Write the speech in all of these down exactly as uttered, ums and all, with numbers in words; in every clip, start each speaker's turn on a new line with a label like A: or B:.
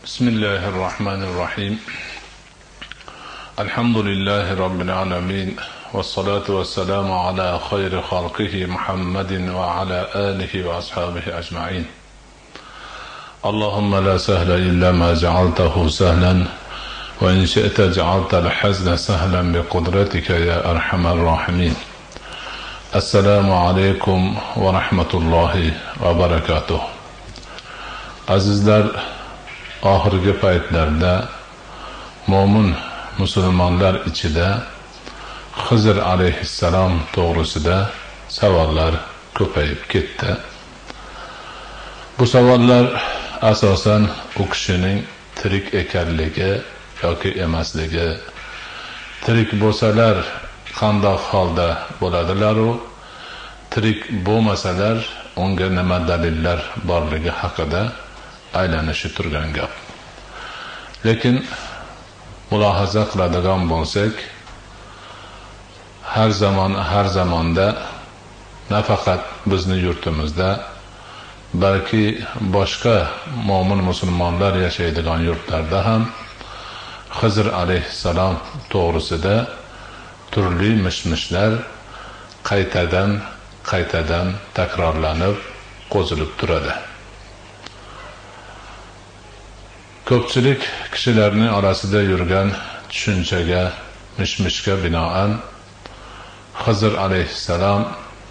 A: بسم الله الرحمن الرحيم الحمد لله رب العالمين والصلاة والسلام على خير خلقه محمد وعلى آله وأصحابه أجمعين اللهم لا سهل إلا ما جعلته سهلا وإن شئت جعلت الحزن سهلا بقدرتك يا أرحم الراحمين السلام عليكم ورحمة الله وبركاته. Azizlar, ahirgi paytlarda mo'min musulmonlar ichida Xizr alayhissalom to'g'risida savollar ko'payib ketdi. Bu savollar asosan u kishining tirik ekanligi yoki emasligi, tirik bo'lsalar qandoq holda bo'ladilar-u, tirik bo'lmasalar unga nima dalillar borligi haqida aylanishi turgan gap. Lekin mulohaza qiladigan bo'lsak, har zaman har zamonda nafaqat bizni yurtimizda, balki boshqa mo'min musulmonlar yashaydigan yurtlarda ham Xizr alayhissalom to'g'risida turli mishmishlar qaytadan qaytadan takrorlanib qo'zilib turadi. Ko'pchilik kishilarning orasida yurgan tushunchaga, mishmishga binoan Xizr alayhissalom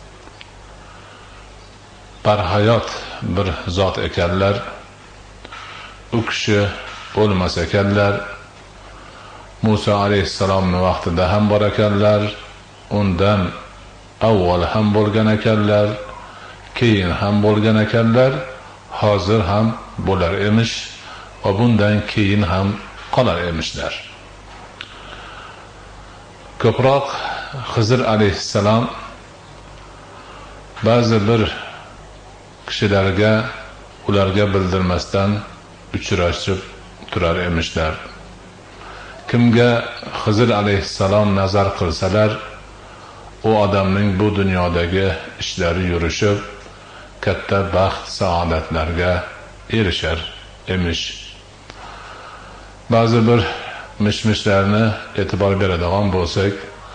A: barhayot bir zot ekanlar, u kishi o'lmas ekanlar, Musa alayhissalomning vaqtida ham bor ekanlar, undan avval ham bo'lgan ekanlar, keyin ham bo'lgan ekanlar, hozir ham bo'lar emish va bundan keyin ham qolar emishlar. Ko'proq Xizr alayhissalom ba'zi bir kishilarga ularga bildirmasdan uchrashib turar emishlar. Kimga Xizr alayhissalom nazar qilsalar, u odamning bu dunyodagi ishlari yurishib, katta baxt, saodatlarga erishar emish. Ba'zi bir mishmishlarni e'tibor beradigan bo'lsak,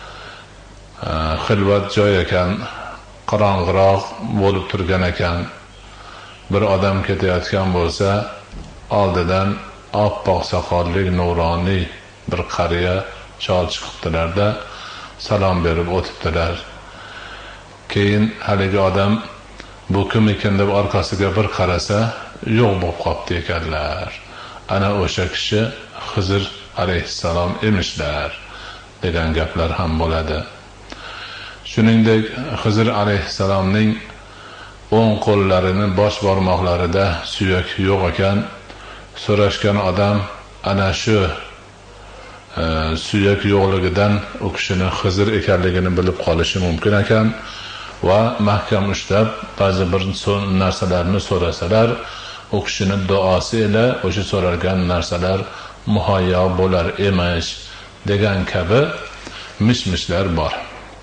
A: xilvat joy ekan, qorong'iroq bo'lib turgan ekan, bir odam ketayotgan bo'lsa, oldidan oppoq soqolli, nuroniy bir qariya chol chiqibdilarda salom berib o'tibdilar. Keyin haligi odam bu kim ekan deb orqasiga bir qarasa, yo'q bo'lib qopti ekanlar. Ana o'sha kishi Xizr alayhissalom emishlar degan gaplar ham bo'ladi. Shuningdek, Xizr alayhissalomning o'ng qo'llarini bosh barmoqlarida suyak yo'q ekan, so'rashgan odam ana shu e, suyak yo'qligidan u kishini Xizr ekanligini bilib qolishi mumkin ekan va mahkam ushlab ba'zi bir narsalarni so'rasalar, u kishini duosi ila o'sha so'ralgan narsalar muhayyo bo'lar emish degan kabi mishmishlar bor.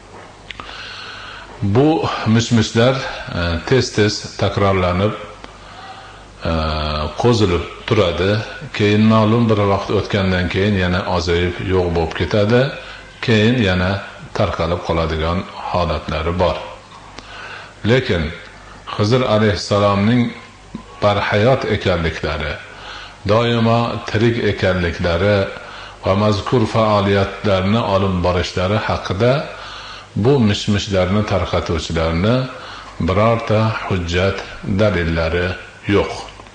A: Bu mishmishlar tez-tez takrorlanib qo'zilib turadi. Keyin ma'lum bir vaqt o'tgandan keyin yana ozayib yo'q bo'lib ketadi. Keyin yana tarqalib qoladigan holatlari bor. Lekin Xizr alayhissalomning barhayot ekanliklari, doimo tirik ekanliklari va mazkur faoliyatlarni olib borishlari haqida bu mishmishlarni tarqatuvchilarni birorta hujjat dalillari yo'q.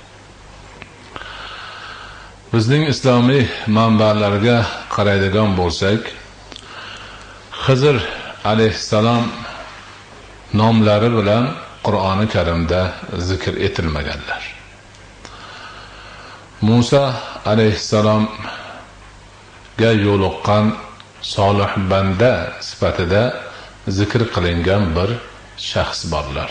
A: Bizning islomiy manbalarga qaraydigan bo'lsak, Xizr alayhissalom nomlari bilan Qur'oni Karimda zikr etilmaganlar. Musa alayhissalomga yo'liqqan solih banda sifatida zikr qilingan bir shaxs borlar.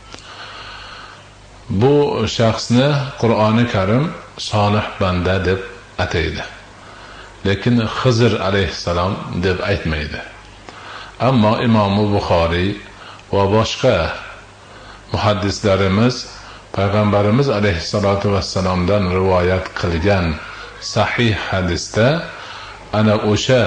A: Bu shaxsni Qur'oni Karim solih banda deb ataydi. Lekin Xizr alayhissalom deb aytmaydi. Ammo Imom Buxoriy va boshqa muhaddislarimiz payg'ambarimiz alayhissalotu vassalomdan rivoyat qilgan sahih hadisda ana o'sha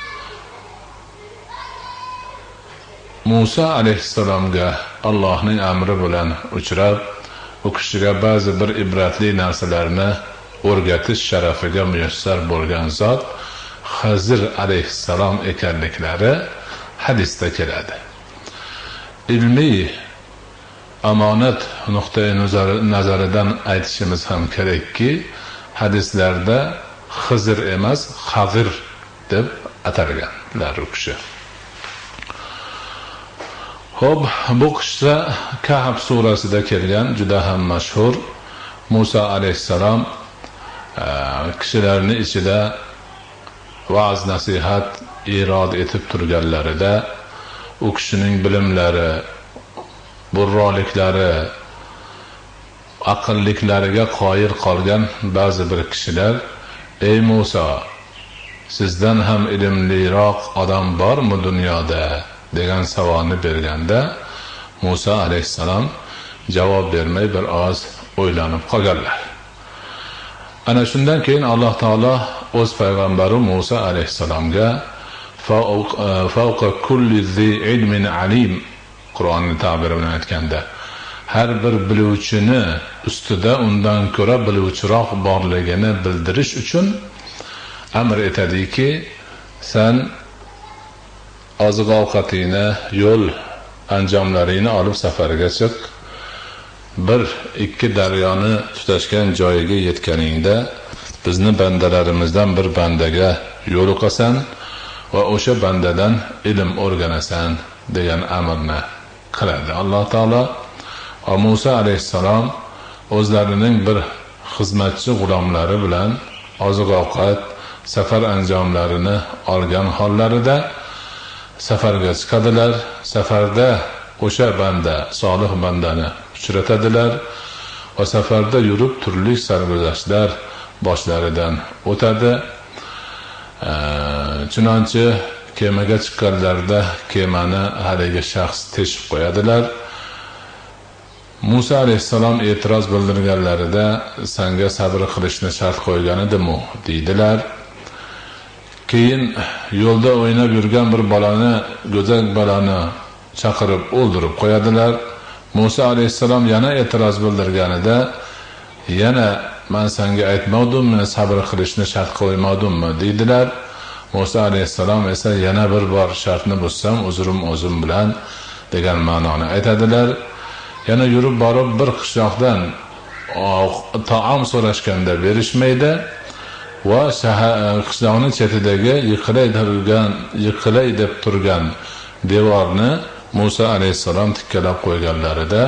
A: Musa alayhissalomga Allohning amri bilan uchrab, u kishiga ba'zi bir ibratli narsalarni o'rgatish sharafiga muyassar bo'lgan zot Xizr alayhissalom ekanliklari hadisda keladi. Ilmiy amonat nuqtai nazaridan aytishimiz ham kerakki, hadislarda Xizr emas, Xazir deb atalganlar u kishi. Xo'p, bu qissa Kahf surasida kelgan, juda ham mashhur. Musa alayhissalom kishilarning ichida va'z nasihat irod etib turganlarida u kishining bilimlari, burroliklari, aqlliklariga qoyil qolgan ba'zi bir kishilar, ey Musa, sizdan ham ilmliroq odam bormi dunyoda degan savolni berganda, Musa alayhissalom javob bermay bir oz o'ylanib qolganlar. Ana shundan keyin Alloh taolo o'z payg'ambari Musa alayhissalomga fawqa kulli zi ilmin alim, Qur'onning ta'biri bilan aytganda, har bir biluvchini ustida undan ko'ra biluvchiroq borligini bildirish uchun amr etadiki, sen oziq ovqatingni, yo'l anjomlaringni olib safarga chiq. Bir ikki daryoni tutashgan joyiga yetganingda bizni bandalarimizdan bir bandaga yo'liqasan va o'sha bandadan ilm o'rganasan degan amrni qiladi Alloh taolo. Va Musa alayhissalom o'zlarining bir xizmatchi g'ulomlari bilan oziq ovqat, safar anjomlarini olgan hollarida safarga chiqadilar. Safarda o'sha banda, solih bandani uchratadilar va safarda yurib turli sarguzashtlar boshlaridan o'tadi. Chunonchi kemaga chiqqanlarida kemani haligi shaxs teshib qo'yadilar. Musa alayhissalom e'tiroz bildirganlarida senga sabr qilishni shart qo'ygan edim-u deydilar. Keyin yo'lda o'ynab yurgan bir bolani, go'zak bolani chaqirib o'ldirib qo'yadilar. Musa alayhissalom yana e'tiroz bildirganida, yana men senga aytmadimmi, sabr qilishni shart qo'ymadimmi deydilar. Musa alayhissalom esa yana bir bor shartni buzsam uzrim o'zim bilan degan ma'noni aytadilar. Yana yurib borib bir qishloqdan taom so'rashganda berishmaydi va qishloqning chetidagi yiqilay turgan, yiqilay deb turgan devorni Musa alayhissalom tikkalab qo'yganlarida,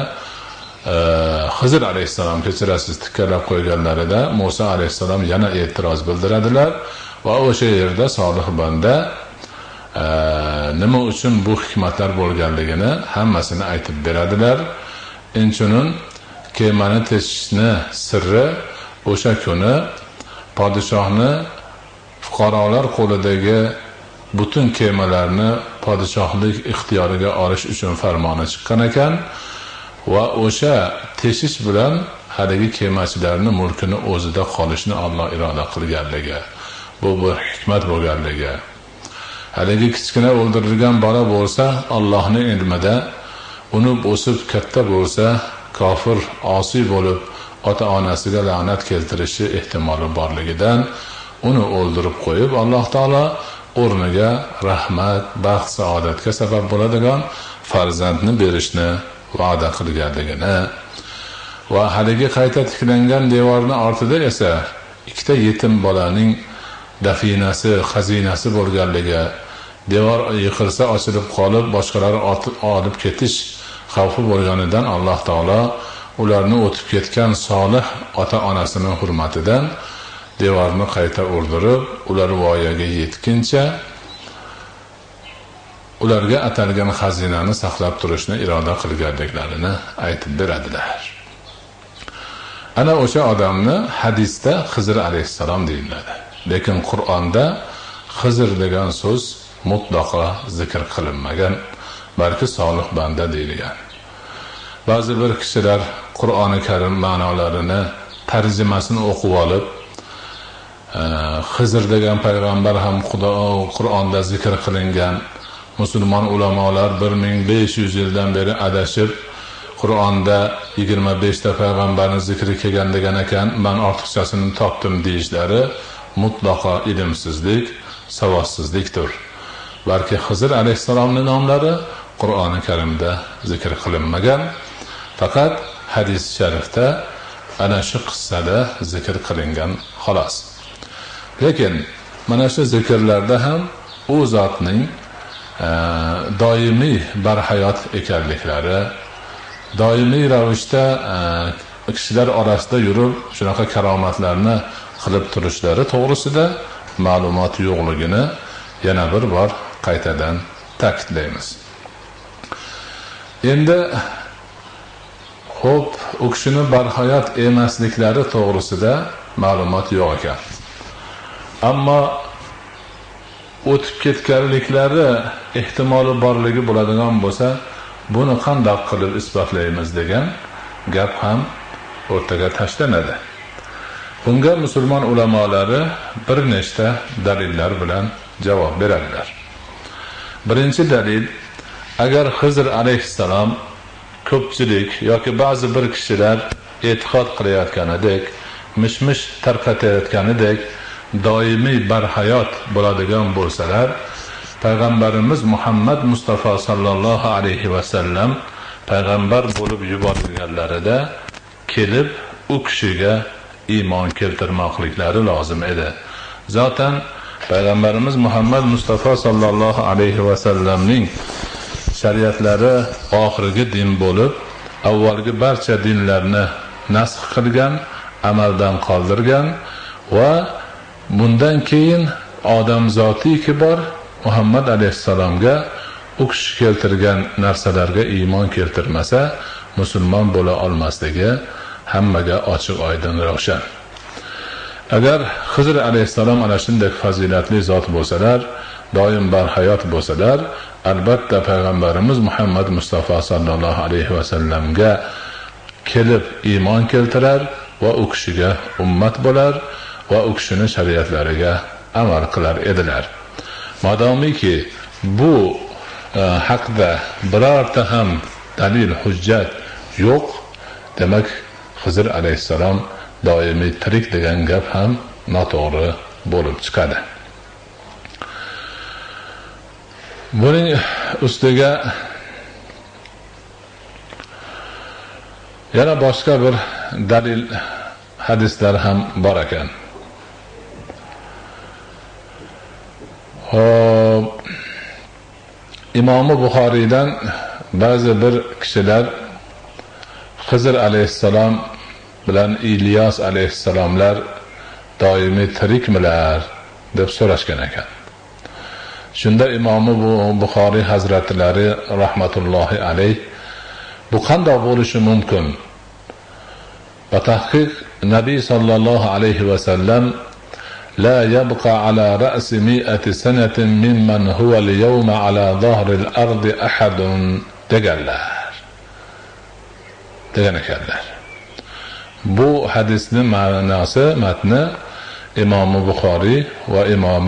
A: Xizr alayhissalom kechirasiz tikkalab qo'yganlarida Musa alayhissalom yana e'tiroz bildiradilar va o'sha yerda solih banda nima uchun bu hikmatlar bo'lganligini hammasini aytib beradilar. Inchunun kemani teshishni sirri o'sha kuni podshohni fuqarolar qo'lidagi butun kemalarni podshohlik ixtiyoriga olish uchun farmoni chiqqan ekan va o'sha teshish bilan haligi kemachilarning mulkini o'zida qolishni Alloh iroda qilganligi, bu bir hikmat bo'lganligi. Haligi kichkina o'ldirilgan bola bo'lsa, Allohning ilmida unib o'sib katta bo'lsa, kofir, osiy bo'lib ota-onasiga la'nat keltirishi ehtimoli borligidan uni o'ldirib qo'yib, Alloh taolo o'rniga rahmat, baxt, saodatga sabab bo'ladigan farzandni berishni va'da qilganligini va haligi qayta tiklangan devorning ortida esa ikkita yetim bolaning dafinasi, xazinasi bo'lganligi, devor yiqilsa ochilib qolib boshqalar olib ketish xavfi bo'lganidan Alloh taolo ularni o'tib ketgan solih ota-onasining hurmatidan devorni qayta o'rdirib, ular voyaga yetguncha ularga atalgan xazinani saqlab turishni iroda qilganliklarini aytib beradilar. Ana o'sha odamni hadisda Xizr alayhissalom deyiladi. Lekin Qur'onda Xizr degan so'z mutlaqo zikr qilinmagan, balki solih banda deyilgan. ba'zi bir kishilar Qur'oni Karim ma'nolarini, tarjimasini o'qib olib, Xizr degan payg'ambar ham Qur'onda zikr qilingan, musulmon ulamolar bir ming besh yuz yildan beri adashib Qur'onda yigirma besh ta payg'ambarning zikri kelgan degan ekan, men ortiqchasini topdim deyishlari mutlaqo ilmsizlik, savodsizlikdir. Balki Xizr alayhissalomning nomlari Qur'oni Karimda zikr qilinmagan, faqat hadis sharifda ana shu qissada zikr qilingan xolos. Lekin mana shu zikrlarda ham u zotning doimiy barhayot ekanliklari, doimiy ravishda kishilar orasida yurib shunaqa karomatlarni qilib turishlari to'g'risida ma'lumot yo'qligini yana bir bor qaytadan ta'kidlaymiz. Endi xo'p, u kishini barhayot emasliklari to'g'risida ma'lumot yo'q ekan. Ammo o'tib ketganliklari ehtimoli borligi bo'ladigan bo'lsa, buni qanday qilib isbotlaymiz degan gap ham o'rtaga tashlanadi. Bunga musulmon ulamolari bir nechta dalillar bilan javob beradilar. Birinchi dalil, agar Xizr alayhissalom ko'pchilik yoki ba'zi bir kishilar e'tiqod qilayotganidek, mishmish tarqatayotganidek doimiy barhayot bo'ladigan bo'lsalar, payg'ambarimiz Muhammad Mustafa sallallohu alayhi va sallam payg'ambar bo'lib yuborilganlarida kelib u kishiga iymon keltirmoqliklari lozim edi. Zaten payg'ambarimiz Muhammad Mustafa sallallohu alayhi va sallamning shariatlari oxirgi din bo'lib, avvalgi barcha dinlarni nasx qilgan, amaldan qoldirgan va bundan keyin odam zotiki bor Muhammad alayhissalomga u kishi keltirgan narsalarga iymon keltirmasa musulmon bo'la olmasligi hammaga ochiq oydin ravshan. Agar Xizr alayhissalom ana shunday fazilatli zot bo'lsalar, doim barhayot bo'lsalar, albatta payg'ambarimiz Muhammad Mustafa sallallohu alayhi va sallamga kelib iymon keltirar va u kishiga ummat bo'lar va u kishining shariatlariga amal qilar edilar. Madomiki bu e, haqda birorta ham dalil, hujjat yo'q, demak Xizr alayhissalom doimiy tirik degan gap ham noto'g'ri bo'lib chiqadi. Buning ustiga yana boshqa bir dalil, hadislar ham bor ekan. Hop, Imom Buxoriydan ba'zi bir kishilar Xizr alayhissalom bilan İlyas alayhissalomlar doimiy tirikmilar deb so'rashgan ekan. Shunda Imom Buxoriy hazratlari rahmatullohi alayh bu qanday bo'lishi mumkin? Va tahqiq Nabiy sallallohu alayhi va sallam la yabqa ala ra'si mi'ati sanatin mimman huwa al-yawma ala zahri al-ardi ahadun deganlar. Degan ekanlar. Bu hadisning ma'nosi, matni Imom Buxoriy va Imom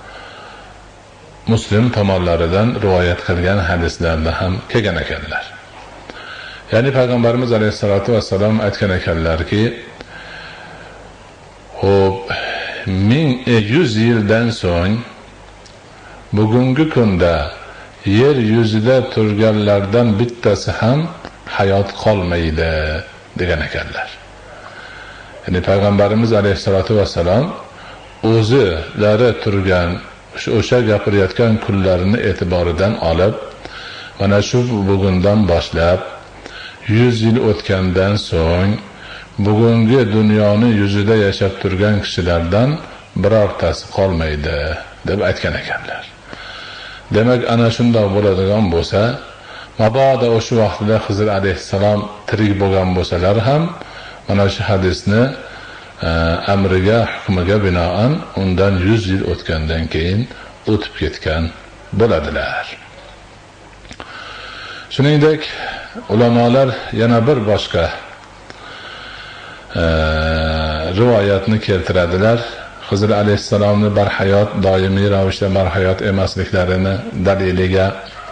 A: Muslim tomonlaridan rivoyat qilgan hadislarda ham kelgan ekanlar. Ya'ni payg'ambarimiz alayhisolatu vassalom aytgan ekanlarki, hop ming yuz yildan so'ng bugungi kunda yer yuzida turganlardan bittasi ham hayot qolmaydi degan ekanlar. Ya'ni payg'ambarimiz alayhisolatu vassalom o'zilari turgan o'sha gapirayotgan kunlarini e'tiboridan olib, mana shu bugundan boshlab yuz yil o'tgandan so'ng bugungi dunyoni yuzida yashab turgan kishilardan birortasi qolmaydi deb aytgan ekanlar. Demak, ana shunday bo'ladigan bo'lsa, mabodo o'sha vaqtida Xizr alayhissalom tirik bo'lgan bo'lsalar ham mana shu hadisni amriga, hukmiga binoan undan yuz yil o'tgandan keyin o'tib ketgan bo'ladilar. Shuningdek, ulamolar yana bir boshqa e, rivoyatni keltiradilar. Xizr alayhissalomni barhayot, doimiy ravishda barhayot emasliklarini daliliga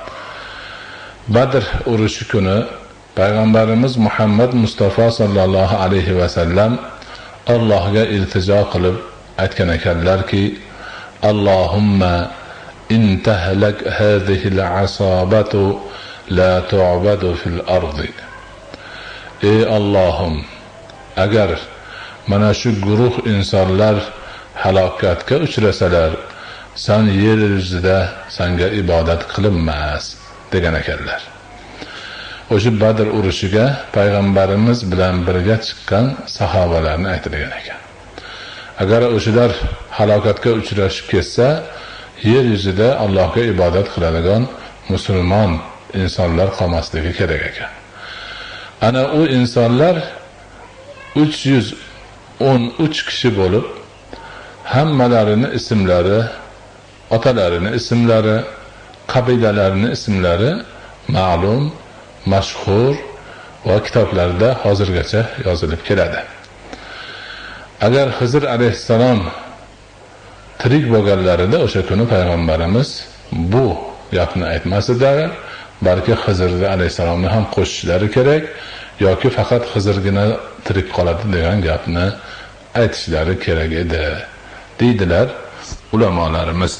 A: Badr urushi kuni Payg'ambarimiz Muhammad Mustafa sallallohu alayhi va sallam Allohga iltijo qilib aytgan ekanlarki, Allohumma in tahlak hadhihi al-asabatu la tu'badu fil ardi. Ey Allohim, agar mana shu guruh insonlar halokatga uchrasalar, sen yer yuzida senga ibodat qilinmas degan ekanlar. O'sha Badr urushiga payg'ambarimiz bilan birga chiqqan sahobalarni aytilgan ekan. Agar o'shalar halokatga uchrashib ketsa, yer yuzida Allohga ibodat qiladigan musulmon insonlar qolmasligi kerak ekan. Ana u insonlar uch yuz o'n uch kishi bo'lib, hammalarini ismlari, otalarini ismlari, qabilalarining ismlari ma'lum, mashhur va kitoblarda hozirgacha yozilib keladi. Agar Xizr alayhissalom tirik bo'lganlarida o'sha kuni payg'ambarimiz bu gapni aytmasida, balki Xizr alayhissalomni ham qo'shishlari kerak yoki faqat Xizrgina tirik qoladi degan gapni aytishlari kerak edi, deydilar ulamolarimiz.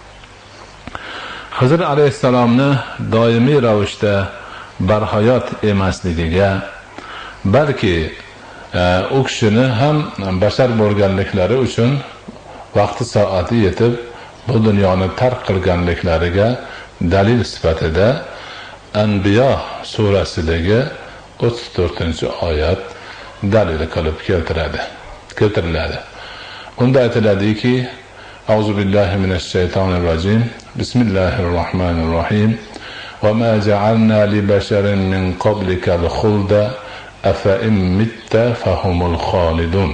A: Xizr alayhissalomni doimiy ravishda barhayot emasligiga, balki u kishini ham bashar bo'lganliklari uchun vaqti soati yetib bu dunyoni tark qilganliklariga dalil sifatida Anbiyo surasidagi o'ttiz to'rtinchi oyat dalil qilib keltiradi. Keltiriladi. Unda aytiladiki: Auzu billahi minash shaytonir rojim. Bismillahir rohmanir rohim. Va ma ja'alna li basharin min qablikal khulda afa in mitta fahumul khalidun.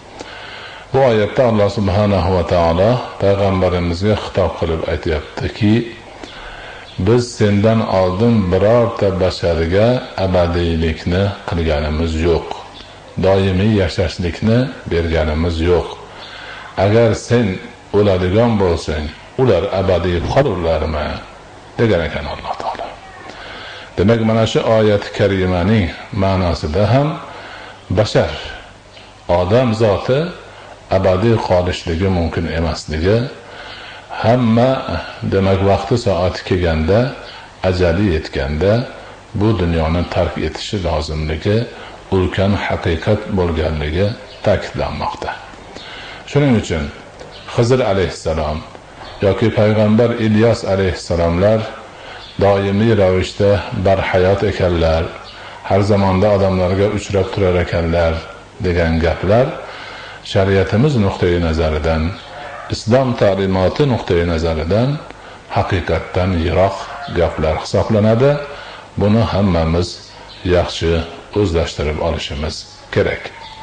A: Bu oyatda Alloh subhanahu va taolo payg'ambarimizga xitob qilib aytayaptiki, biz sendan oldin birorta basharga abadiylikni qilganimiz yo'q. Doimiy yashashlikni berganimiz yo'q. Agar sen o'ladigan bo'lsang, ular abadiy qolurlarmi? degan ekan Alloh taolo. Demak, mana shu oyat karimaning ma'nosida ham bashar, odam zoti abadiy qolishligi mumkin emasligi, hamma demak vaqti soati kelganda, ajali yetganda bu dunyoni tark etishi lozimligi ulkan haqiqat bo'lganligi ta'kidlanmoqda. Shuning uchun Xizr alayhissalom yoki payg'ambar İlyas alayhissalomlar doimiy ravishda barhayot ekanlar, har zamonda odamlarga uchrab turar ekanlar degan gaplar shariatimiz nuqtai nazaridan, islom ta'limoti nuqtai nazaridan haqiqatdan yiroq gaplar hisoblanadi. Buni hammamiz yaxshi o'zlashtirib olishimiz kerak.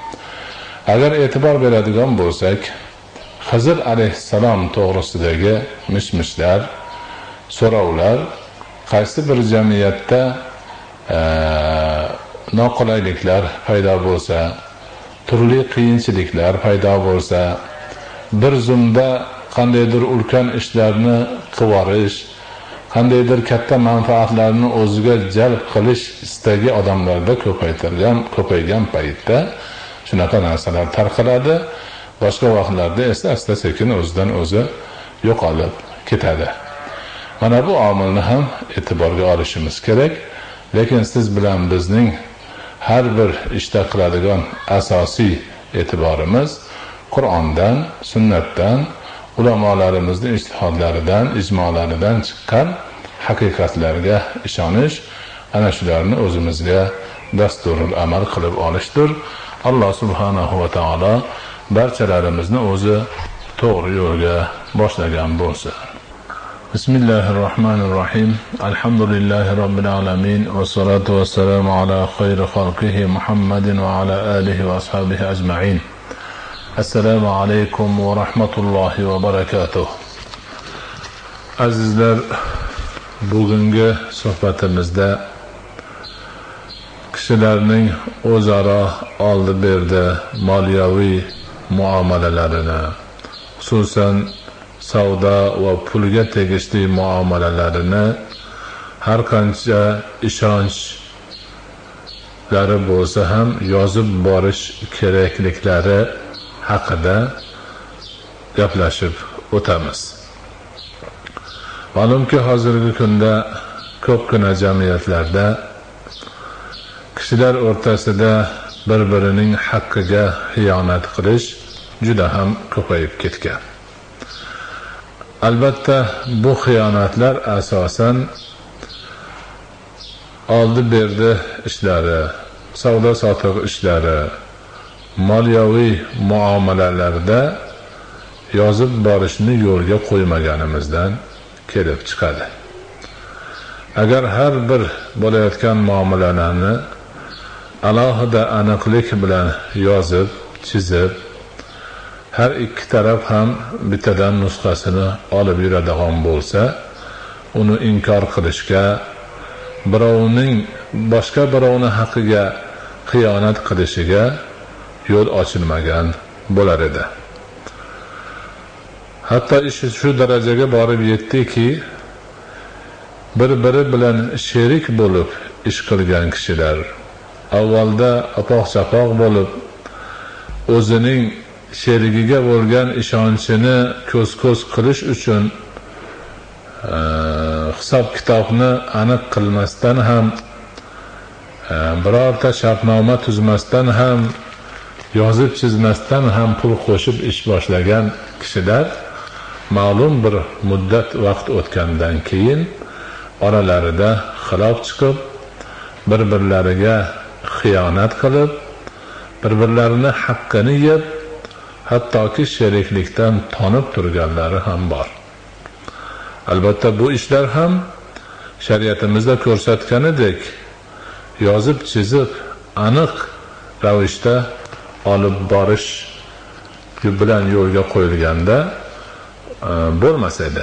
A: Agar e'tibor beradigan bo'lsak, Xizr alayhissalom to'g'risidagi mish-mishlar, so'rovlar qaysi bir jamiyatda e, noqulayliklar paydo bo'lsa, turli qiyinchiliklar paydo bo'lsa, bir zumda qandaydir ulkan ishlarni qilib, qandaydir katta manfaatlarni o'ziga jalb qilish istagi odamlarda ko'paytirgan, ko'paygan paytda shunaqa narsalar tarqaladi. Boshqa vaqtlarda esa asta-sekin o'zidan o'zi yo'qolib ketadi. Mana bu omilni ham e'tiborga olishimiz kerak. Lekin siz bilan bizning har bir ishda qiladigan asosiy e'tiborimiz Qur'ondan, sunnatdan, ulamolarimizning ijtihodlaridan, ijmolaridan chiqqan haqiqatlarga ishonish, ana shularni o'zimizga dasturul amal qilib olishdir. Alloh subhanahu va taolo barchalarimizni o'zi to'g'ri yo'lga boshlagan bo'lsin. Bismillahirrohmanirrohim. Alhamdulillahi robbil alamin va salatu vassalamu ala khayri xalqihi Muhammadin va ala alihi va ashabihi ajma'in. Assalomu alaykum va rahmatullohi va barakatuh. Azizlar, bugungi suhbatimizda kishilarning o'zaro oldi berdi moliyaviy muomalalarini, xususan savdo va pulga tegishli muomalalarini har qancha ishonchlari bo'lsa ham yozib borish kerakliklari haqida gaplashib o'tamiz. Ma'lumki, hozirgi kunda ko'pgina jamiyatlarda kishilar o'rtasida bir-birining haqqiga xiyonat qilish juda ham ko'payib ketgan. Albatta, bu xiyonatlar asosan oldi-berdi ishlari, savdo-sotiq ishlari, moliyaviy muomalalarda yozib borishni yo'lga qo'ymaganimizdan kelib chiqadi. Agar har bir bo'layotgan muomalalarni alohida aniqlik bilan yozib, chizib, har ikki taraf ham bittadan nusxasini olib yuradigan bo'lsa, uni inkor qilishga, birovning boshqa birovning haqqiga xiyonat qilishiga yo'l ochilmagan bo'lar edi. Hatto ish shu darajaga borib yetdiki, bir-biri bilan sherik bo'lib ish qilgan kishilar avvalda apoq-chapoq bo'lib, o'zining sherigiga bo'lgan ishonchini ko'z-ko'z qilish uchun e, hisob kitobni aniq qilmasdan ham, e, birorta shartnoma tuzmasdan ham, yozib chizmasdan ham pul qo'shib ish boshlagan kishilar ma'lum bir muddat vaqt o'tgandan keyin oralarida xilof chiqib, bir-birlariga xiyonat qilib, bir-birlarini haqqini yeb, hattoki sheriklikdan tonib turganlari ham bor. Albatta, bu ishlar ham shariatimizda ko'rsatganidek yozib chizib aniq ravishda olib borish bilan yo'lga qo'yilganda bo'lmas edi.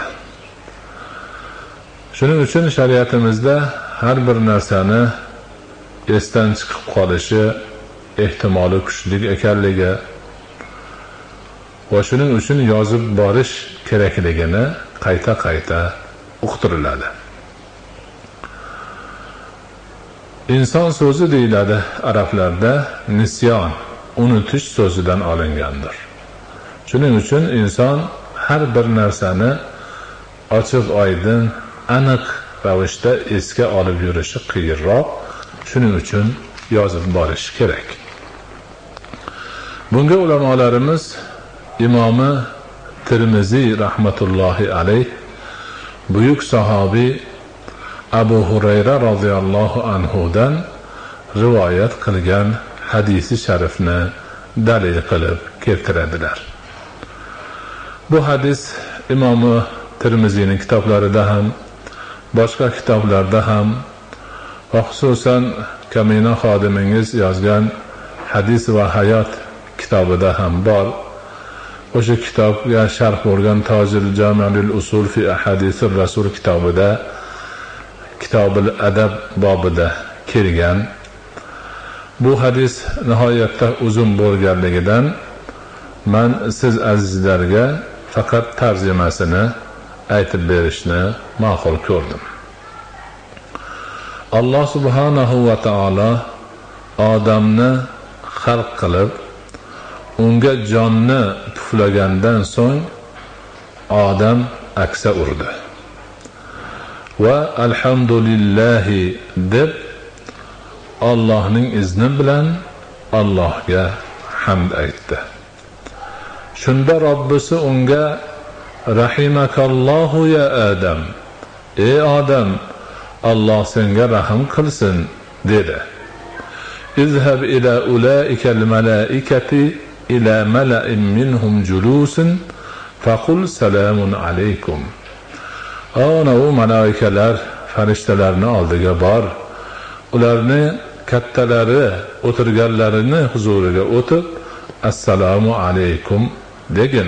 A: Shuning uchun shariatimizda har bir narsani esdan chiqib qolishi ehtimoli kuchli ekanligi va shuning uchun yozib borish kerakligini qayta-qayta uqtiriladi. Inson so'zi deyiladi arablarda, nisyon, unutish so'zidan olingandir. Shuning uchun inson har bir narsani ochiq, oydin, aniq ravishda esga olib yurishi qiyinroq. Shuning uchun yozib borish kerak. Bunga ulamolarimiz Imomi Tirmiziy rahmatullohi alayh buyuk sahobiy Abu Hurayra radhiyallohu anhudan rivoyat qilgan hadisi sharifni dalil qilib keltiradilar. Bu hadis Imomi Tirmiziyning kitoblarida ham, boshqa kitoblarda ham va xususan Kamina xodimingiz yozgan Hadis va hayot kitobida ham bor. O'sha kitobga sharh bo'lgan Tojil Jamil Usul fi Ahadisir Rasul kitobida, Kitobul Adab bobida kelgan. Bu hadis nihoyatda uzun bo'lganligidan men siz azizlarga faqat tarjimasini aytib berishni ma'qul ko'rdim. Alloh subhanahu va taolo odamni xalq qilib, unga jonni puflagandan so'ng odam aksa urdi va alhamdulillahi deb Allohning izni bilan Allohga hamd aytdi. Shunda Robbisi unga rahimakallohu ya Adam, ey odam, Alloh senga rahim qilsin dedi. İzhab ila ulaikal malaikati ila mala'in minhum julusun faqul salamun alaykum. Ana o malaikalar farishtalarning oldiga bor. Ularni kattalari o'tirganlarini huzuriga o'tib, assalomu alaykum degin.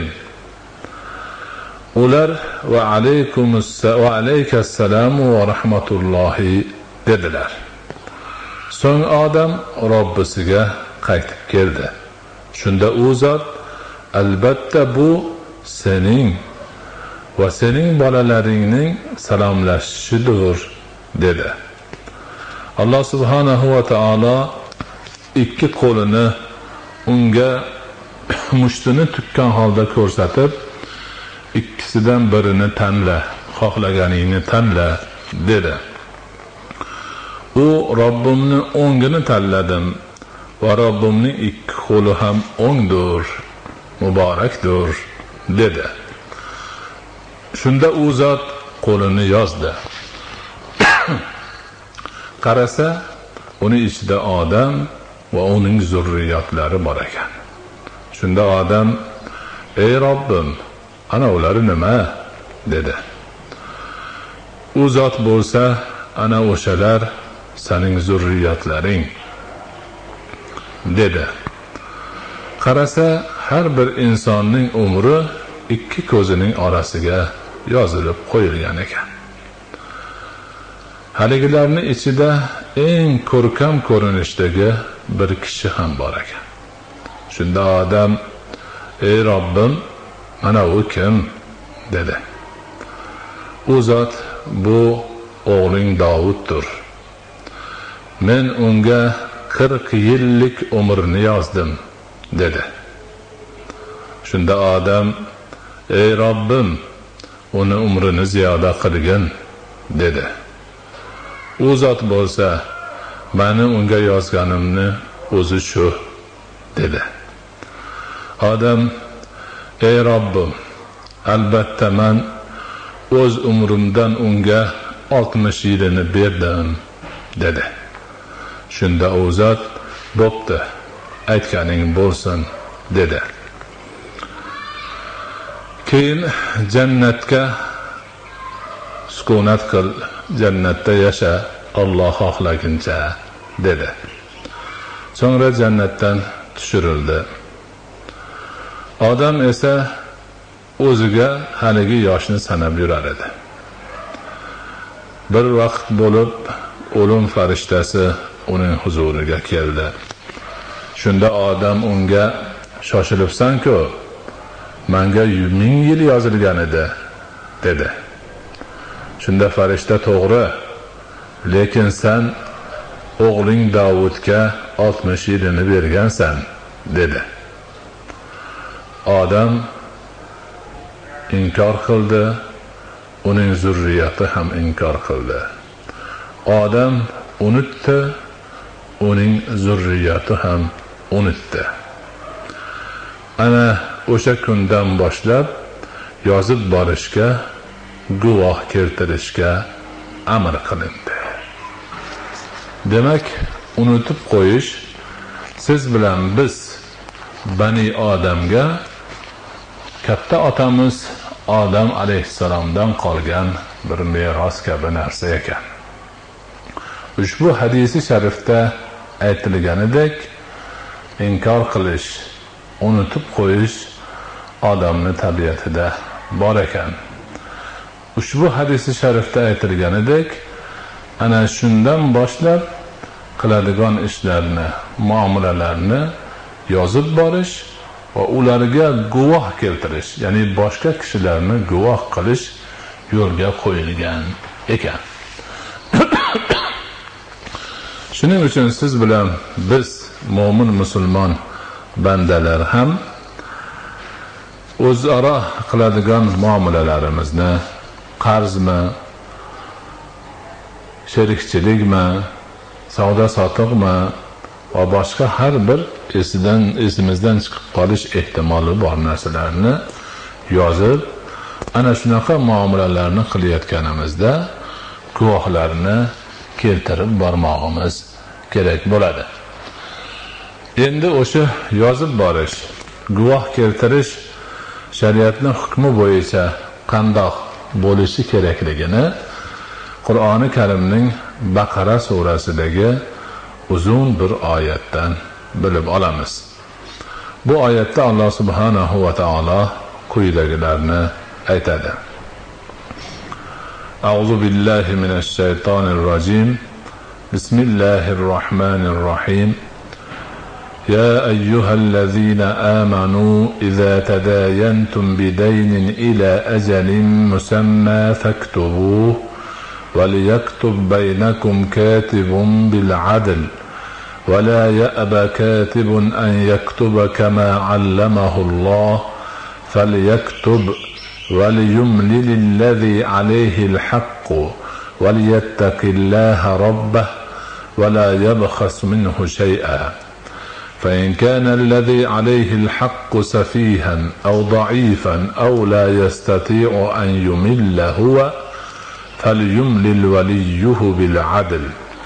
A: Ular va alaykumus va alaykassalamu va rahmatullohi dedilar. So'ng odam Robbisiga qaytib keldi. Shunda u zot: albatta bu sening va sening bolalaringning salomlashishidir dedi. Alloh subhanahu va taolo ikki qo'lini unga mushtini tukkan holda ko'rsatib, ikkisidan birini tanla, xohlaganingni tanla dedi. U Robbimni o'ngini tanladim va Robbimning ikki qo'li ham o'ngdir, muborakdir dedi. Shunda u zot qo'lini yozdi. Qarasa, uning ichida odam va uning zurriyotlari bor ekan. Shunda odam: ey Robbim, ana ular nima? dedi. U zot bo'lsa: ana o'shalar sening zurriyotlaring dedi. Qarasa, har bir insonning umri ikki ko'zining orasiga yozilib qo'yilgan ekan. Haligilarning ichida eng ko'rkam ko'rinishdagi bir kishi ham bor ekan. Shunda odam: ey Robbim, mana u kim? dedi. U zot: bu o'g'ling Davuddir. Men unga qirq yillik umrni yozdim dedi. Shunda odam: ey Robbim, uni umrini ziyoda qilgin dedi. U zot bo'lsa: meni unga yozganimni o'zi shu dedi. Odam: ey Robbim, albatta men o'z umrimdan unga oltmish yilini berdim dedi. Shunda u zot: bo'pti, aytganing bo'lsin dedi. Keyin jannatga sukunat qil, jannatda yasha, Alloh xohlaguncha dedi. So'ngra jannatdan tushirildi. Odam esa o'ziga haligi yoshni sanab yurar edi. Bir vaqt bo'lib o'lim farishtasi uning huzuriga keldi. Shunda odam unga: shoshilibsan-ku, menga ming yil yozilgan edi dedi. Shunda farishta: to'g'ri, lekin sen o'g'ling Davudga oltmish yilini bergansan dedi. Odam inkor qildi, uning zurriyati ham inkor qildi. Odam unutdi, uning zurriyati ham unutdi. Ana o'sha kundan boshlab yozib borishga, guvoh keltirishga amr qilindi. Demak, unutib qo'yish siz bilan biz Bani Odamga katta otamiz Odam alayhissalomdan qolgan bir meros kabi narsa ekan. Ushbu hadisi sharifda aytilganidek, inkor qilish, unutib qo'yish odamning tabiatida bor ekan. Ushbu hadisi sharifda aytilganidek, ana shundan boshlab qiladigan ishlarni, muomalalarni yozib borish va ularga guvoh keltirish, ya'ni boshqa kishilarni guvoh qilish yo'lga qo'yilgan ekan. Shuning uchun siz bilan biz mo'min musulmon bandalar ham o'zaro qiladigan muomalalarimizni, qarzmi, sherikchilikmi, savdo sotiqmi va boshqa har bir esidan esimizdan chiqib qolish ehtimoli bor narsalarni yozib, ana shunaqa muomalalarni qilayotganimizda guvohlarni keltirib bormog'imiz kerak bo'ladi. Endi o'sha yozib borish, guvoh keltirish shariatning hukmi bo'yicha qandoq bo'lishi kerakligini Qur'oni Karimning Baqara surasidagi uzun bir oyatdan bilib olamiz. Bu oyatda Alloh subhanahu va taolo quyidagilarni aytadi. A'udhu billahi minash shaytonir rojim. بسم الله الرحمن الرحيم يا أيها الذين آمنوا إذا تداينتم بدين إلى أجل مسمى فاكتبوه وليكتب بينكم كاتب بالعدل ولا يأبى كاتب أن يكتب كما علمه الله فليكتب وليملل الذي عليه الحق وليتق الله ربه ولا يبخس منه شيئا فإن كان الذي عليه الحق سفيها أو ضعيفا أو لا يستطيع أن يمل هو فليملل وليه بالعدل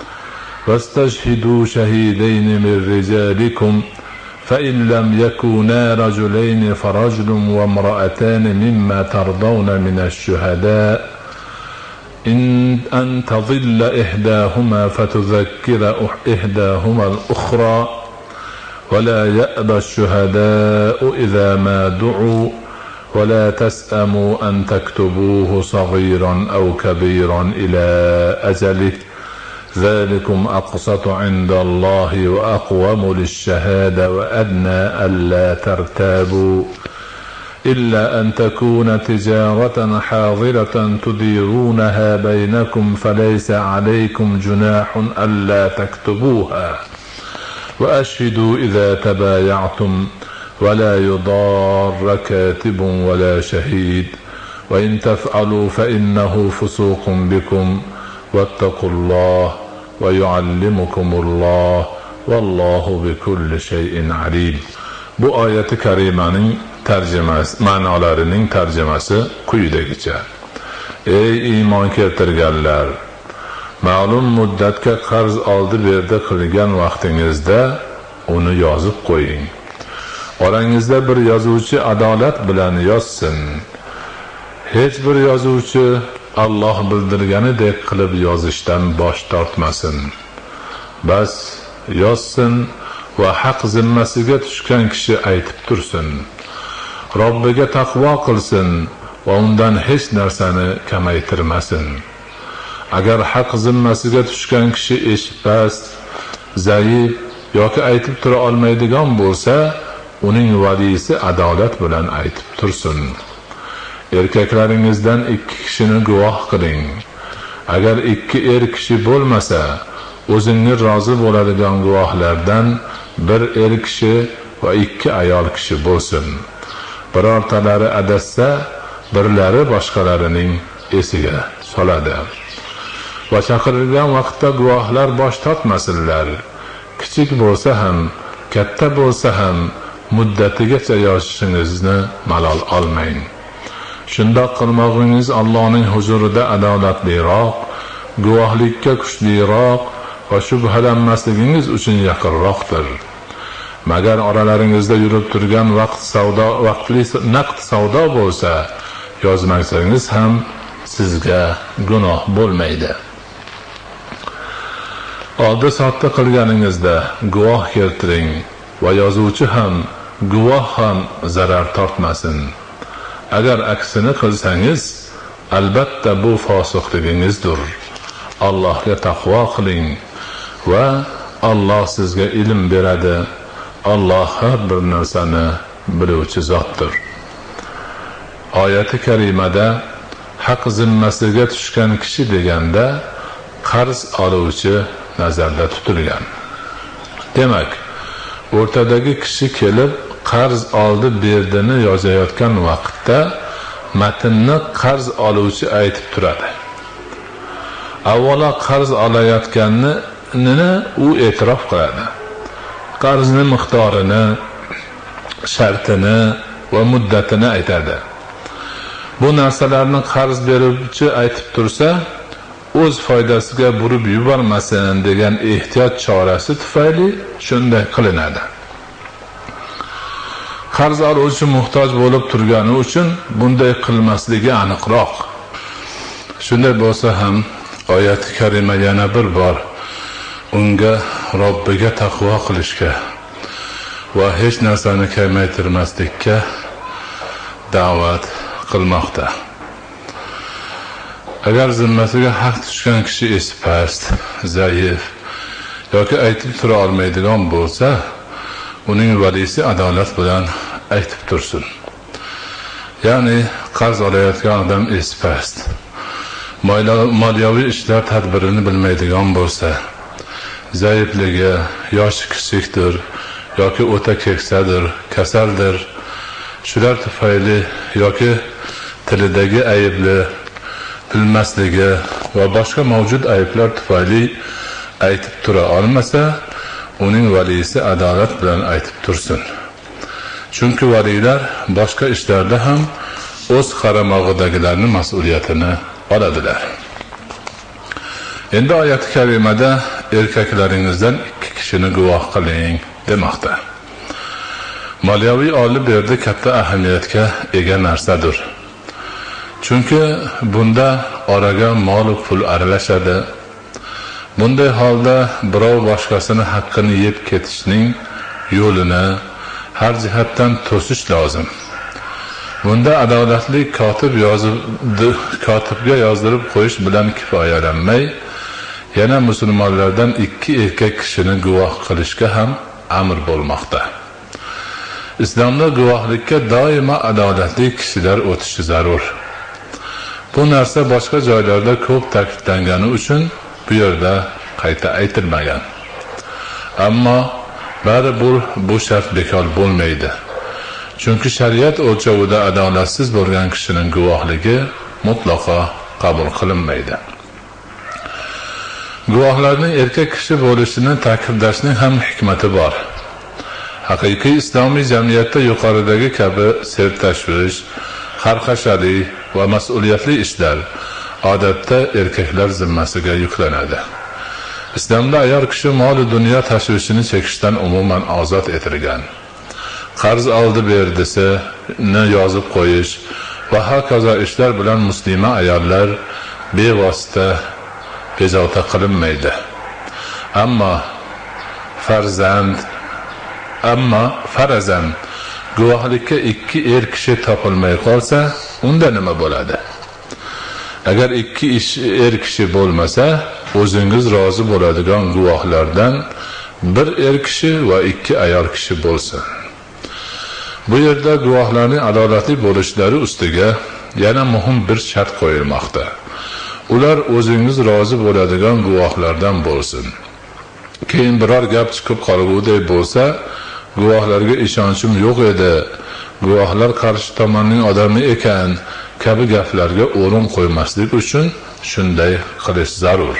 A: واستشهدوا شهيدين من رجالكم فإن لم يكونا رجلين فرجل وامرأتان مما ترضون من الشهداء إن أن تضل إحداهما فتذكر إحداهما الأخرى ولا يأبى الشهداء إذا ما دعوا ولا تسأموا أن تكتبوه صغيرا أو كبيرا إلى أجله ذلكم أقسط عند الله وأقوم للشهادة وأدنى ألا ترتابوا إلا أن تكون تجارة حاضرة تديرونها بينكم فليس عليكم جناح ألا تكتبوها وأشهدوا إذا تبايعتم ولا يضار كاتب ولا شهيد وإن تفعلوا فإنه فسوق بكم واتقوا الله ويعلمكم الله والله بكل شيء عليم. Bu ayeti kerimenin tercemesi, ma'nolarining tercemesi quyidagicha. Ey iymon keltirganlar, ma'lum muddatga qarz oldi berdi qilgan vaqtingizda uni yozib qo'ying. Orangizda bir yozuvchi adolat bilan yozsin. Hech bir yozuvchi Alloh bildirganidek qilib yozishdan bosh tortmasin. Bas yozsin va haq zimmasiga tushgan kishi aytib tursin. Robbiga taqvo qilsin va undan hech narsani kamaytirmasin. Agar haq zimmasiga tushgan kishi eshitpast, zaif yoki aytib tura olmaydigan bo'lsa, uning valisi adolat bilan aytib tursin. Erkaklaringizdan ikki kishini guvoh qiling. Agar ikki er kishi bo'lmasa, o'zingiz rozi bo'ladigan guvohlardan bir er kishi va ikki ayol kishi bo'lsin. Birortalari adashsa, birlari boshqalarining esiga soladi. Va chaqirilgan vaqtda guvohlar bosh tortmasinlar. Kichik bo'lsa ham, katta bo'lsa ham muddatigacha yozishingizni malol olmang. Shundoq qilmoqingiz Allohning huzurida adolatliroq, guvohlikka kuchliroq va shubhalanmasligingiz uchun yaqinroqdir. Magar oralaringizda yurib turgan vaqt savdo, vaqtli naqd savdo bo'lsa, yozmasangiz ham sizga gunoh bo'lmaydi. Oldi sotdi qilganingizda guvoh keltiring va yozuvchi ham, guvoh ham zarar tortmasin. Agar aksini qilsangiz, albatta bu fosiqligingizdir. Allohga taqvo qiling va Alloh sizga ilm beradi. Alloh har bir narsani biluvchi zotdir. Oyati karimada haq zimmasiga tushgan kishi deganda qarz oluvchi nazarda tutilgan. Demak, o'rtadagi kishi kelib qarz oldi berdini yozayotgan vaqtda matnni qarz oluvchi aytib turadi. Avvalo qarz olayotganini u e'tirof qiladi. Qarzni miqdorini, shartini va muddatini aytadi. Bu narsalarni qarz beruvchi aytib tursa, o'z foydasiga burib yubormasin degan ehtiyot chorasi tufayli shunday qilinadi. Qarz oluvchi muhtoj bo'lib turgani uchun bunday qilmasligi aniqroq. Shunday bo'lsa ham oyat-i karima yana bir bor unga Robbiga taqvo qilishga va hech narsani kamaytirmaslikka da'vat qilmoqda. Agar zimmasiga haq tushgan kishi esi past, zaif yoki aytib tura olmaydigan bo'lsa, uning valisi adolat bilan aytib tursin. Ya'ni qarz olayotgan odam esi past, moliyaviy ishlar tadbirini bilmaydigan bo'lsa, zaifligi, yoshi kichikdir yoki o'ta keksadir, kasaldir, shular tufayli yoki tilidagi aybli, bilmasligi va boshqa mavjud ayblar tufayli aytib tura olmasa, uning valisi adolat bilan aytib tursin. Chunki valilar boshqa ishlarda ham o'z qaramog'idagilarning mas'uliyatini oladilar. Endi oyat karimada erkaklaringizdan ikki kishini guvoh qiling demoqda. Moliyaviy olib berdi katta ahamiyatga ega narsadir. Chunki bunda oraga mol va pul aralashadi. Bunday holda birov boshqasini haqqini yeb ketishning yo'lini har jihatdan to'sish lozim. Bunda adolatli kotib yozib kotibga yozdirib qo'yish bilan kifoyalanmay, yana musulmonlardan ikki erkak kishini guvoh qilishga ham amr bo'lmoqda. Islomda guvohlikka doimo adolatli kishilar o'tishi zarur. Bu narsa boshqa joylarda ko'p ta'kidlangani uchun bu yerda qayta aytilmagan. Ammo baribir bu shart bekor bo'lmaydi. Chunki shariat o'lchovida adolatsiz bo'lgan kishining guvohligi mutlaqo qabul qilinmaydi. Guvohlarning erkak kishi bo'lishini ta'kidlashning ham hikmati bor. Haqiqiy islomiy jamiyatda yuqoridagi kabi sertashvish, xarxashali va mas'uliyatli ishlar odatda erkaklar zimmasiga yuklanadi. Islomda ayol kishi mol va dunyo tashvishini chekishdan umuman ozod etilgan. Qarz oldi berdisini yozib qo'yish va hokazo ishlar bilan muslima ayollar bevosita bezovta qilinmaydi. Ammo farzand Ammo farazan guvohlikka ikki er kishi topilmay qolsa, unda nima bo'ladi? Agar ikki ish er kishi bo'lmasa, o'zingiz rozi bo'ladigan guvohlardan bir er kishi va ikki ayol kishi bo'lsin. Bu yerda guvohlarning adolatli bo'lishlari ustiga yana muhim bir shart qo'yilmoqda. Ular o'zingiz rozi bo'ladigan guvohlardan bo'lsin. Keyin biror gap chiqib qolguday bo'lsa, guvohlarga ishonchim yo'q edi, guvohlar qarshi tomonning odami ekan kabi gaplarga o'rin qo'ymaslik uchun shunday qilish zarur.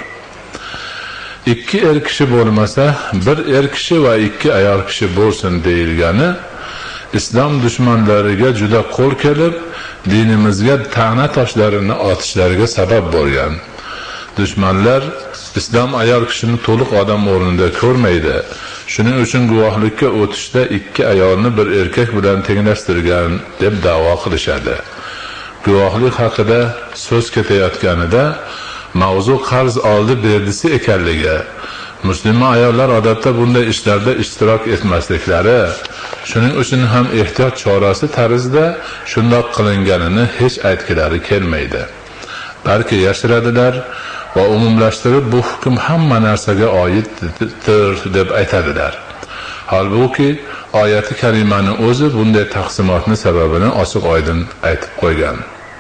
A: Ikki er kishi bo'lmasa, bir er kishi va ikki ayol kishi bo'lsin deyilgani islom dushmanlariga juda qo'l kelib, dinimizga ta'na toshlarini otishlariga sabab bo'lgan. Dushmanlar islom ayol kishini to'liq odam o'rnida ko'rmaydi. Shuning uchun guvohlikka o'tishda ikki ayolni bir erkak bilan tenglashtirgan deb da'vo qilishadi. Guvohlik haqida so'z ketayotganida mavzu qarz oldi berdisi ekanligi, musulmon ayollar odatda bunday ishlarda ishtirok etmasliklari, shuning uchun ham ehtiyot chorasi tarzida shundoq qilinganini hech aytgilari kelmaydi. Balki yashiradilar va umumlashtirib bu hukm hamma narsaga oiddir deb aytadilar. Halbuki oyati karimani o'zi bunday taqsimotning sababini ochiq-oydin aytib qo'ygan.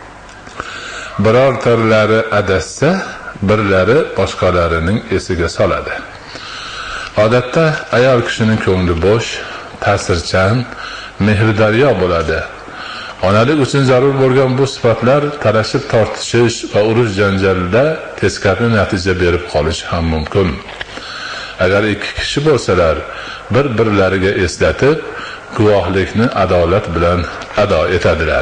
A: Birortalari adashsa, birlari boshqalarining esiga soladi. Odatda ayol kishining ko'ngli bo'sh, ta'sirchan, mehrdaryo bo'ladi. Onalik uchun zarur bo'lgan bu sifatlar talashib tortishish va urush janjalida teskari natija berib qolish ham mumkin. Agar ikki kishi bo'lsalar, bir-birlariga eslatib, guvohlikni adolat bilan ado etadilar.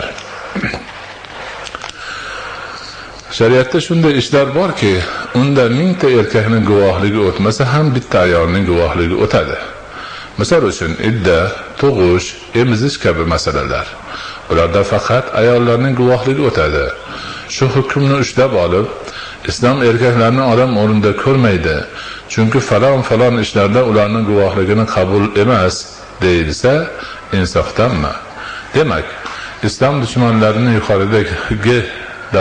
A: Shariatda shunday ishlar borki, unda mingta erkakning guvohligi o'tmasa ham bitta ayolning guvohligi o'tadi. Misol uchun idda, tug'ish, emizish kabi masalalar. Ularda faqat ayollarning guvohligi o'tadi. Shu hukmni ushlab olib, islom erkaklarni odam o'rnida ko'rmaydi. Chunki falon-falon ishlarda ularning guvohligini qabul emas deyilsa, insofdanmi? Demak, islom dushmanlarining yuqoridagi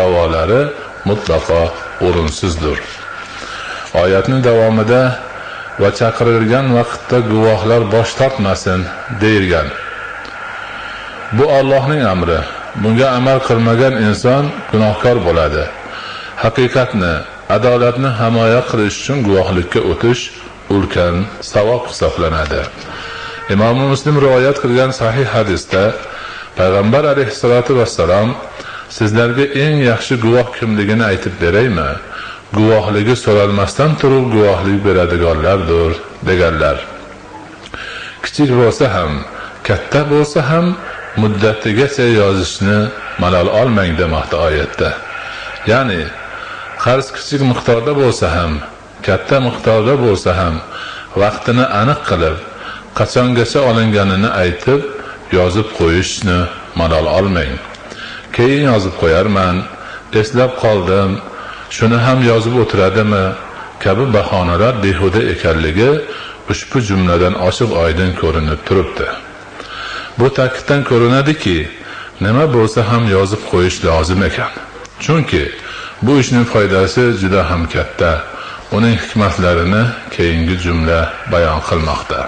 A: da'volari mutlaqo o'rinsizdir. Oyatning davomida va chaqirilgan vaqtda guvohlar bosh tortmasin deyilgan. Bu Allohning amri. Bunga amal qilmagan inson gunohkor bo'ladi. Haqiqatni, adolatni himoya qilish uchun guvohlikka o'tish ulkan savob hisoblanadi. Imom Muslim rivoyat qilgan sahih hadisda Payg'ambar alayhisolatu vassalom sizlarga eng yaxshi guvoh kimligini aytib beraymi? Guvohligi so'ralmasdan turib guvohlik beradiganlardir deganlar. Kichik bo'lsa ham, katta bo'lsa ham muddatigacha yozishni malol olmang demoqda oyatda. Ya'ni qarz kichik miqdorda bo'lsa ham, katta miqdorda bo'lsa ham vaqtini aniq qilib, qachongacha olinganini aytib yozib qo'yishni malol olmang. Keyin yozib qo'yarman, eslab qoldim, shuni ham yozib o'tiradimi kabi bahonalar behuda ekanligi ushbu jumladan ochiq oydin ko'rinib turibdi. Bu ta'kiddan ko'rinadiki, nima bo'lsa ham yozib qo'yish lozim ekan. Chunki bu ishning foydasi juda ham katta. Uning hikmatlarini keyingi jumla bayon qilmoqda.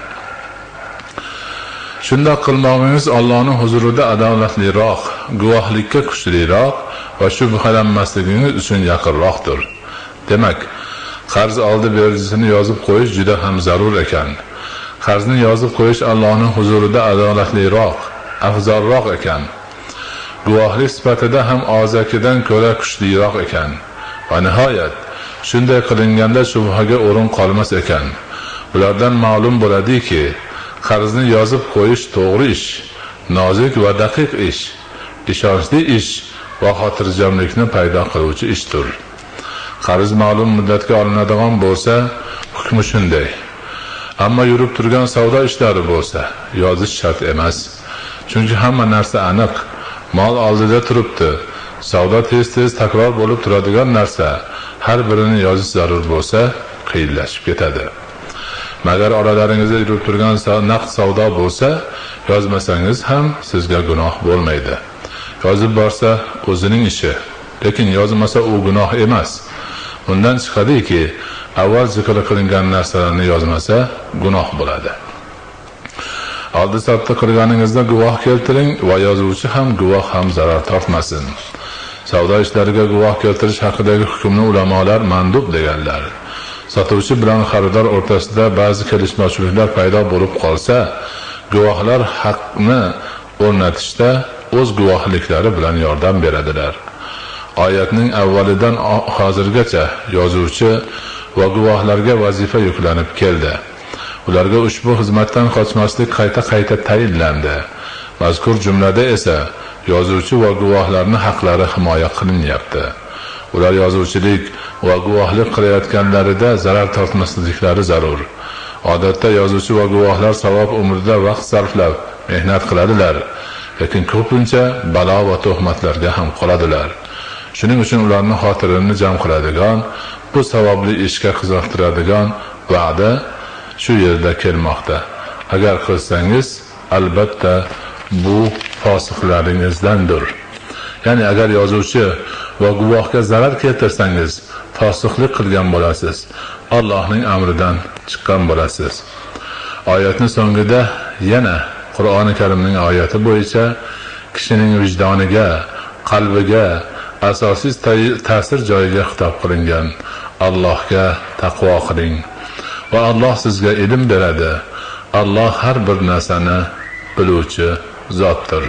A: Shunda qilmoqingiz Allohning huzurida adolatliroq, guvohlikka kuchliroq va shubhalanmasligingiz uchun yaqinroqdir. Demak, qarz oldi berisini yozib qo'yish juda ham zarur ekan. Qarzni yozib qo'yish Allohning huzurida adolatliroq, afzalroq ekan. Guvohlik sifatida ham ozakidan ko'ra kuchliroq ekan. Va nihoyat shunday qilinganda shubhaga o'rin qolmas ekan. Ulardan ma'lum bo'ladiki, qarzni yozib qo'yish to'g'ri ish, nozik va daqiq ish, ishonchli ish va xotirjamlikni paydo qiluvchi ishdir. Qarz ma'lum muddatga olinadigan bo'lsa, hukmi shunday. Ammo yurib turgan savdo ishlari bo'lsa, yozish shart emas. Chunki hamma narsa aniq, mol oldida turibdi. Savdo tez-tez takror bo'lib turadigan narsa, har birini yozish zarur bo'lsa, qiyinlashib ketadi. Magar oralaringizda yurib turgan naqd savdo bo'lsa, yozmasangiz ham sizga gunoh bo'lmaydi. Yozib borsa o'zining ishi, lekin yozmasa u gunoh emas. Bundan chiqadiki, avval zikr qilingan narsalarni yozmasa gunoh bo'ladi. Oldi savdo qilganingizda guvoh keltiring va yozuvchi ham guvoh ham zarar tortmasin. Savdo ishlariga guvoh keltirish haqidagi hukmni ulamolar mandub deganlar. Sotuvchi bilan xaridor o'rtasida ba'zi kelishmovchiliklar paydo bo'lib qolsa, guvohlar haqni o'rnatishda o'z guvohliklari bilan yordam beradilar. Oyatning avvalidan hozirgacha yozuvchi va guvohlarga vazifa yuklanib keldi. Ularga ushbu xizmatdan qochmaslik qayta-qayta tayinlandi. Mazkur jumlada esa yozuvchi va guvohlarning haqlari himoya qilinyapti. Ular yozuvchilik va guvohlik qilayotganlarida zarar tortmasliklari zarur. Odatda yozuvchi va guvohlar savob umrida vaqt sarflab mehnat qiladilar, lekin ko'pincha balo va tuhmatlarga ham qoladilar. Shuning uchun ularni xotirini jam qiladigan, bu savobli ishga qiziqtiradigan va'da shu yerda kelmoqda. Agar qilsangiz, albatta bu fosiqlaringizdandir. Ya'ni agar yozuvchi va guvohga zarar keltirsangiz, fosiqlik qilgan bo'lasiz. Allohning amridan chiqqan bo'lasiz. Oyatning so'ngida yana Qur'oni Karimning oyati bo'yicha kishining vijdoniga, qalbiga, asosiy ta'sir joyiga xitob qilingan. Allohga taqvo qiling va Alloh sizga ilm beradi. Alloh har bir narsani biluvchi zotdir.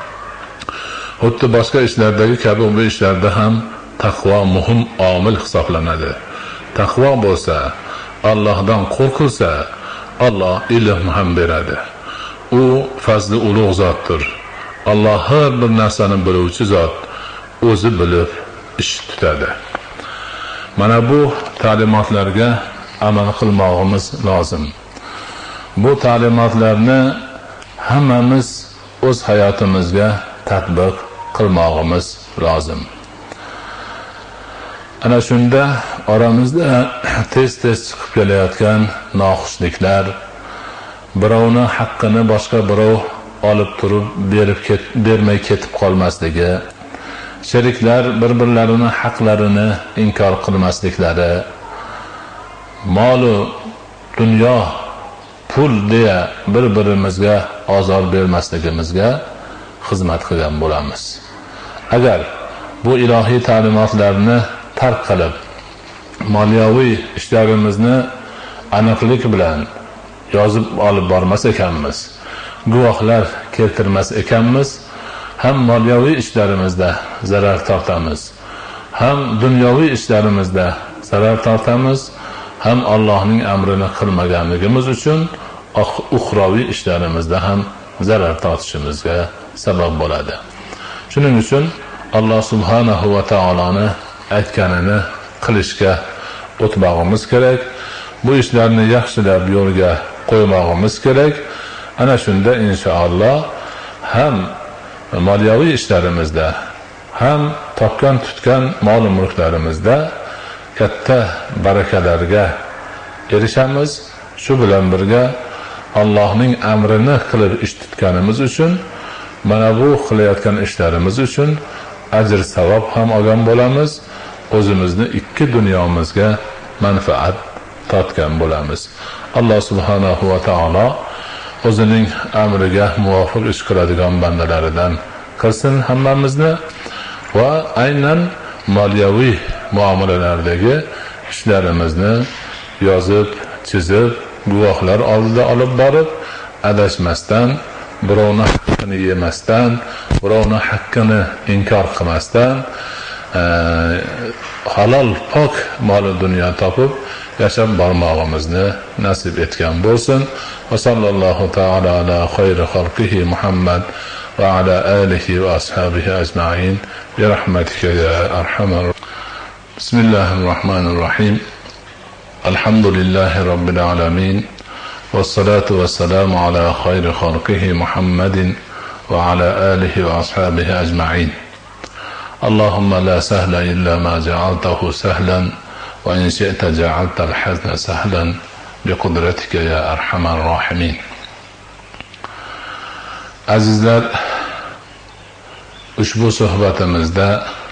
A: Xuddi boshqa ishlardagi kabi bu ishlarda ham taqvo muhim omil hisoblanadi. Taqvo bo'lsa, Allohdan qo'rqilsa, Alloh ilm ham beradi. U fazli ulug' zotdir. Alloh har bir narsani biluvchi zot, o'zi bilib ish tutadi. Mana bu ta'limotlarga amal qilmoqimiz lozim. Bu ta'limotlarni hammamiz o'z hayotimizga tatbiq qilmoqimiz lozim. Ana shunda oramizda tez-tez chiqib kelayotgan noxushliklar, birovni haqqini boshqa birov olib turib berib ket, bermay ketib qolmasligi, sheriklar bir-birlarining haqlarini inkor qilmasliklari, molu dunyo, pul deya bir-birimizga ozor bermasligimizga xizmat qilgan bo'lamiz. Agar bu ilohiy ta'limotlarni tark qilib, moliyaviy ishlarimizni aniqlik bilan yozib olib bormas ekanmiz, guvohlar keltirmas ekanmiz, ham moliyaviy ishlarimizda zarar tortamiz, ham dunyoviy ishlarimizda zarar tortamiz, ham Allohning amrini qilmaganligimiz uchun uxroviy ishlarimizda ham zarar tortishimizga sabab bo'ladi. Shuning uchun Alloh subhanahu va taoloni aytganini qilishga o'tmog'imiz kerak. Bu ishlarni yaxshilab yo'lga qo'ymog'imiz kerak. Ana shunda inshaalloh ham moliyaviy ishlarimizda, ham topgan tutgan mol mulklarimizda katta barakalarga erishamiz. Shu bilan birga Allohning amrini qilib ish tutganimiz uchun, mana bu qilayotgan ishlarimiz uchun ajr savob ham olgan bo'lamiz. O'zimizni ikki dunyomizga manfaat tortgan bo'lamiz. Alloh subhanahu va taolo o'zining amriga muvofiq ish qiladigan bandalaridan qilsin hammamizni va aynan moliyaviy muomalalardagi ishlarimizni yozib, chizib, guvohlar oldida olib borib, adashmasdan, birovning haqqini yemasdan, birovning haqqini inkor qilmasdan, halol pok mol dunyo topib yashab bormog'imizni nasib etgan bo'lsin. Va sallallohu taala ala xayri xalqihi Muhammad va ala alihi va ashabihi ajma'in bi rahmatika ya arhamar. Bismillahirrahmanirrahim. Alhamdulillahi rabbil alamin. والصلاة والسلام على خير خلقه محمد وعلى آله وأصحابه أجمعين. اللهم لا سهل إلا ما جعلته سهلا وإن شئت جعلت الحزن سهلا بقدرتك يا أرحم الراحمين. Azizlar, ushbu suhbatimizda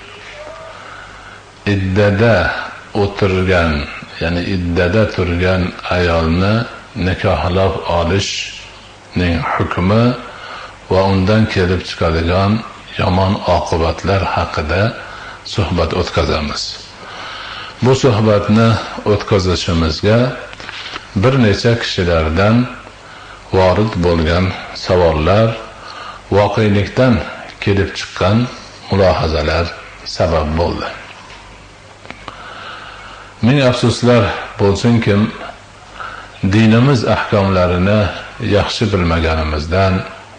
A: iddada o'tirgan, ya'ni iddada turgan ayolni nikohlab olishning hukmi va undan kelib chiqadigan yomon oqibatlar haqida suhbat o'tkazamiz. Bu suhbatni o'tkazishimizga bir necha kishilardan vorid bo'lgan savollar, voqelikdan kelib chiqqan mulohazalar sabab bo'ldi. Ming afsuslar bo'lsinki, dinimiz ahkomlarini yaxshi bilmaganimizdan,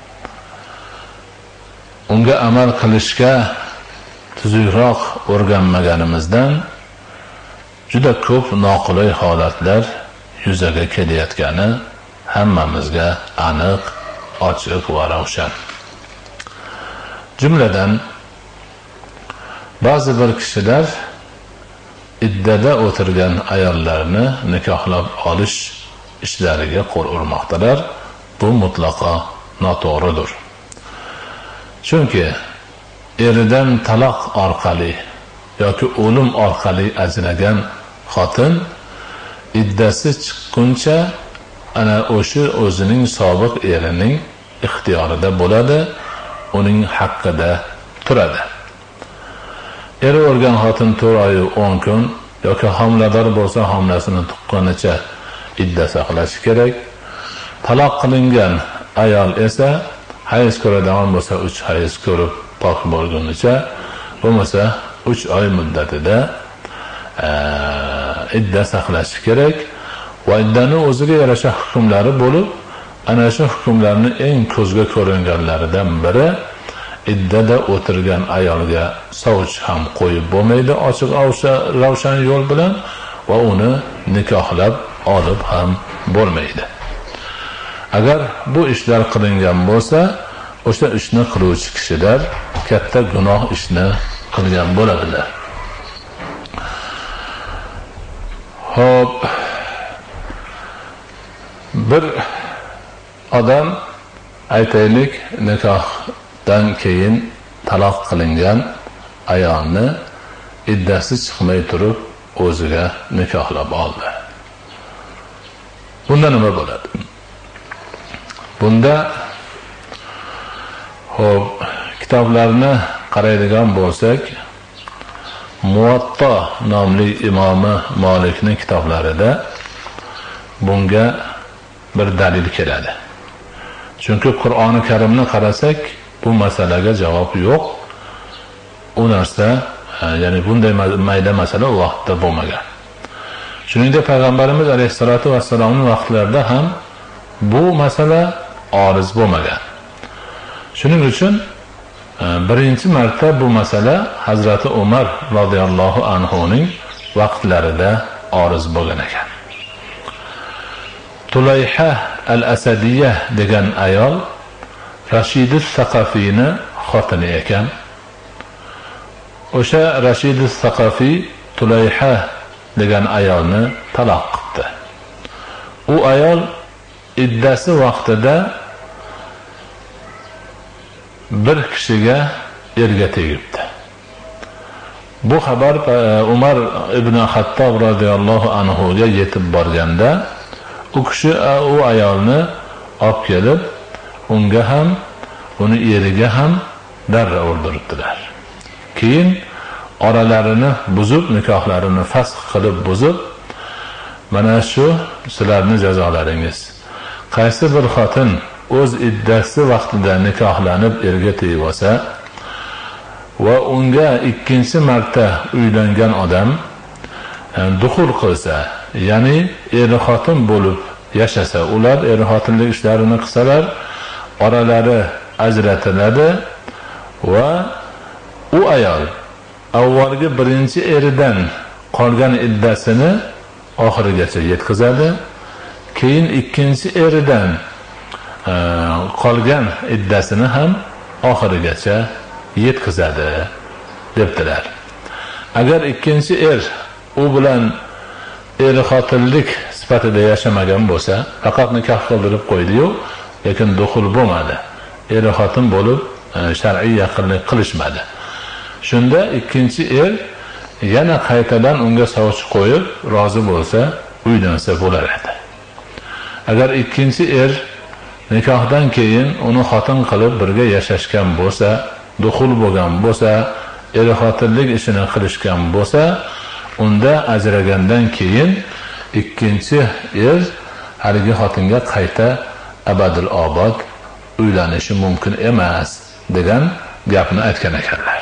A: unga amal qilishga tuzukroq o'rganmaganimizdan juda ko'p noqulay holatlar yuzaga kelayotgani hammamizga aniq, ochiq va ravshan. Jumladan ba'zi bir kishilar iddada o'tirgan ayollarni nikohlab olish ishlariga qo'l urmoqdalar. Bu mutlaqo noto'g'ridir. Chunki eridan taloq orqali yoki o'lim orqali ajragan xotin iddasi chiqquncha ana o'sha o'zining sobiq erining ixtiyorida bo'ladi, uning haqqida turadi. Eri o'lgan xotin to'rt oy o'n kun yoki homilador bo'lsa homilasini tuqqanicha idda saqlashi kerak. Taloq qilingan ayol esa hayz ko'radigan bo'lsa uch hayz ko'rib pok bo'lgunicha, bo'lmasa uch oy muddatida idda saqlashi kerak va iddani o'ziga yarasha hukmlari bo'lib, ana shu hukmlarni eng ko'zga ko'ringanlaridan biri iddada o'tirgan ayolga sovch ham qo'yib bo'lmaydi ochiq ravshan yo'l bilan va uni nikohlab olib ham bo'lmaydi. Agar bu ishlar qilingan bo'lsa, o'sha ishni qiluvchi kishilar katta gunoh ishni qilgan bo'ladilar. Hop, bir odam aytaylik nikohdan keyin taloq qilingan ayolni iddasi chiqmay turib o'ziga nikohlab oldi. Bunda nima bo'ladi? Bunda hop kitoblarni qaraydigan bo'lsak, Muvatta nomli imomi Malikning kitoblarida bunga bir dalil keladi. Chunki Qur'oni Karimni qarasak, bu masalaga javob yo'q. U narsa, ya'ni bunday mayda masala u vaqtda bo'lmagan. Shuningdek, payg'ambarimiz alayhisolatu vassalomning vaqtlarida ham bu masala oriz bo'lmagan. Shuning uchun birinchi marta bu masala Hazrati Umar radhiyallohu anhu ning vaqtlarida oriz bo'lgan ekan. Tulayha al-Asadiyya degan ayol Rashidus Saqafiyni xotini ekan. O'sha Rashidus Saqafiy Tulayha degan ayolni taloq qildi. U ayol iddasi vaqtida bir kishiga erga tegibdi. Bu xabar Umar ibn Xattob radhiyallohu anhu ga yetib borganda, u kishi u ayolni olib kelib, unga ham, uni eriga ham darra o'ldirdilar. Keyin oralarini buzib, nikohlarini fasx qilib buzib, mana shu sizlarning jazolaringiz. Qaysi bir xotin o'z iddasi vaqtida nikohlanib erga tegib olsa va unga ikkinchi marta uylangan odam duxul qilsa, ya'ni er xotin bo'lib yashasa, ular er xotinlik ishlarini qilsalar, oralari ajratiladi va u ayol avvalgi birinchi eridan qolgan iddasini oxirigacha yetkazadi, keyin ikkinchi eridan qolgan iddasini ham oxirigacha yetkazadi debdilar. Agar ikkinchi er u bilan er xotinlik sifatida yashamagan bo'lsa, faqat nikoh qildirib qo'ydi-yu, lekin duxul bo'lmadi. Er xotin bo'lib shar'iy yaqinlik qilishmadi. Shunda ikkinchi er yana qaytadan unga sovchi qo'yib rozi bo'lsa, uylansa bo'lar edi. Agar ikkinchi er nikohdan keyin uni xotin qilib birga yashashgan bo'lsa, duxul bo'lgan bo'lsa, er xotinlik ishini qilishgan bo'lsa, unda ajragandan keyin ikkinchi er haligi xotinga qayta abadul obod uylanishi mumkin emas degan gapni aytgan ekanlar.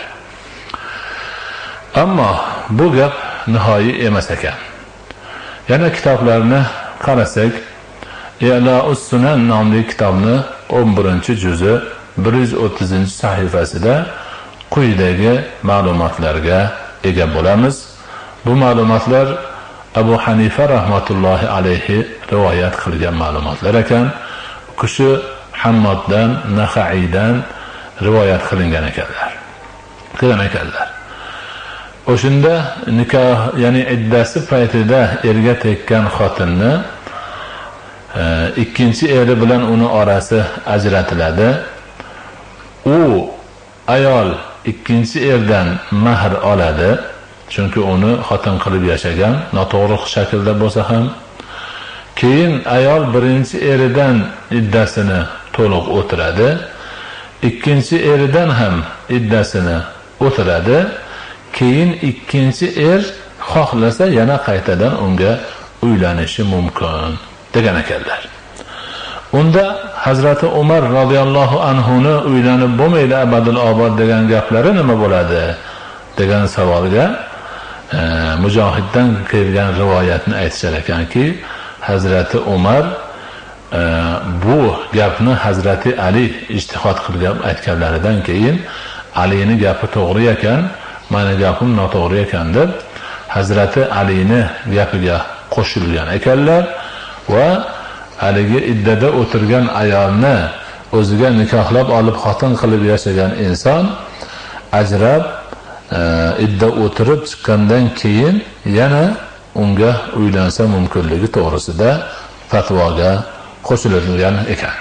A: Ammo bu gap nihoyiy emas ekan. Yana kitoblarni qarasak, I'la'us Sunan nomli kitobni o'n birinchi juzi bir yuz o'ttizinchi sahifasida quyidagi ma'lumotlarga ega bo'lamiz. Bu ma'lumotlar Abu Hanifa rahmatullohi alayhi rivoyat qilgan ma'lumotlar ekan. U kishi Hammoddan, Naxaiydan rivoyat qilingan ekanlar. Qilgan ekanlar. O'shunda nikoh, ya'ni iddasi paytida erga tekkan xotinni ikkinchi eri bilan uni orasi ajratiladi. U ayol ikkinchi erdan mahr oladi, chunki uni xotin qilib yashagan, noto'g'ri shaklda bo'lsa ham. Keyin ayol birinchi eridan iddasini to'liq o'tiradi, ikkinchi eridan ham iddasini o'tiradi. Keyin ikkinchi er xohlasa yana qaytadan unga uylanishi mumkin degan ekanlar. Unda Hazrati Umar radhiyallohu anhu ni uylanib bo'lmaydi abadul obod degan gaplari nima bo'ladi degan savolga e, Mujohiddan kelgan rivoyatni aytishar ekanki, Hazrati Umar e, bu gapni Hazrati Ali ijtihod qilgan aytganlaridan keyin Alining gapi to'g'ri ekan, meni gapim noto'g'ri ekan deb Hazrati Alining gapiga qo'shilgan ekanlar va haligi iddada o'tirgan ayolni o'ziga nikohlab olib xotin qilib yashagan inson ajrab e, idda o'tirib chiqqandan keyin yana unga uylansa mumkinligi to'g'risida fatvoga qo'shilgan ekan.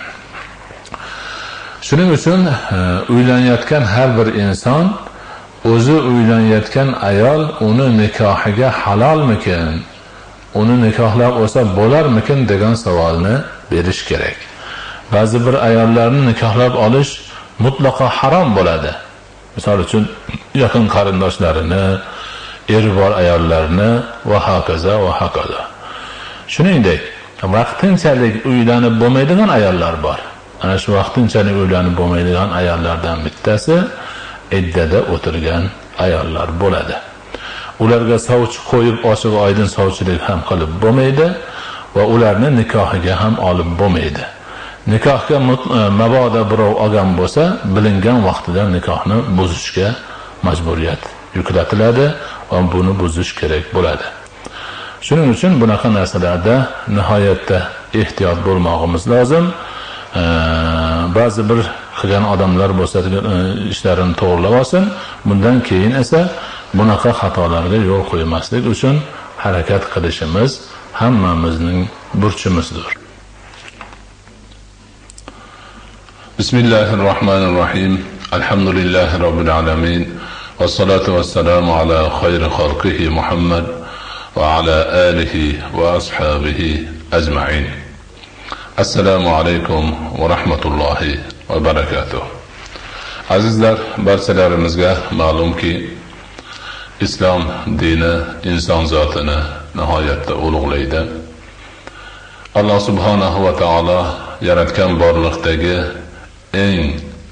A: Shuning uchun e, uylanayotgan har bir inson o'zi uylanayotgan ayol uni nikohiga halolmikin, uni nikohlab olsa bo'larmikin degan savolni berish kerak. Ba'zi bir ayollarni nikohlab olish mutlaqo harom bo'ladi. Misol uchun yaqin qarindoshlarini, eri bor ayollarni va hokazo va hokazo. Shuningdek, vaqtinchalik uylanib bo'lmaydigan ayollar bor. Ana shu vaqtinchalik uylanib bo'lmaydigan ayollardan bittasi iddada o'tirgan ayollar bo'ladi. Ularga sovchi qo'yib ochiq oydin sovchilik ham qilib bo'lmaydi va ularni nikohiga ham olib bo'lmaydi. Nikohga mabodo birov olgan bo'lsa, bilingan vaqtida nikohni buzishga majburiyat yuklatiladi va buni buzish kerak bo'ladi. Shuning uchun bunaqa narsalarda nihoyatda ehtiyot bo'lmoqimiz lozim. Ee, ba'zi bir qilgan odamlar bo'lsa, ishlarini to'g'rilab olsin, bundan keyin esa bunaqa xatolarga yo'l qo'ymaslik uchun harakat qilishimiz hammamizning burchimizdir.
B: Bismillahirrahmanirrahim. Alhamdulillahi robbil alamin. Wassalatu wassalamu ala khayri khalqihi Muhammad va ala alihi va ashabihi ajma'in. Assalomu alaykum va rahmatullohi va barakatuh. Azizlar, barchalarimizga ma'lumki, islom dini inson zotini nihoyatda ulug'laydi. Alloh subhanahu va taolo yaratgan borliqdagi eng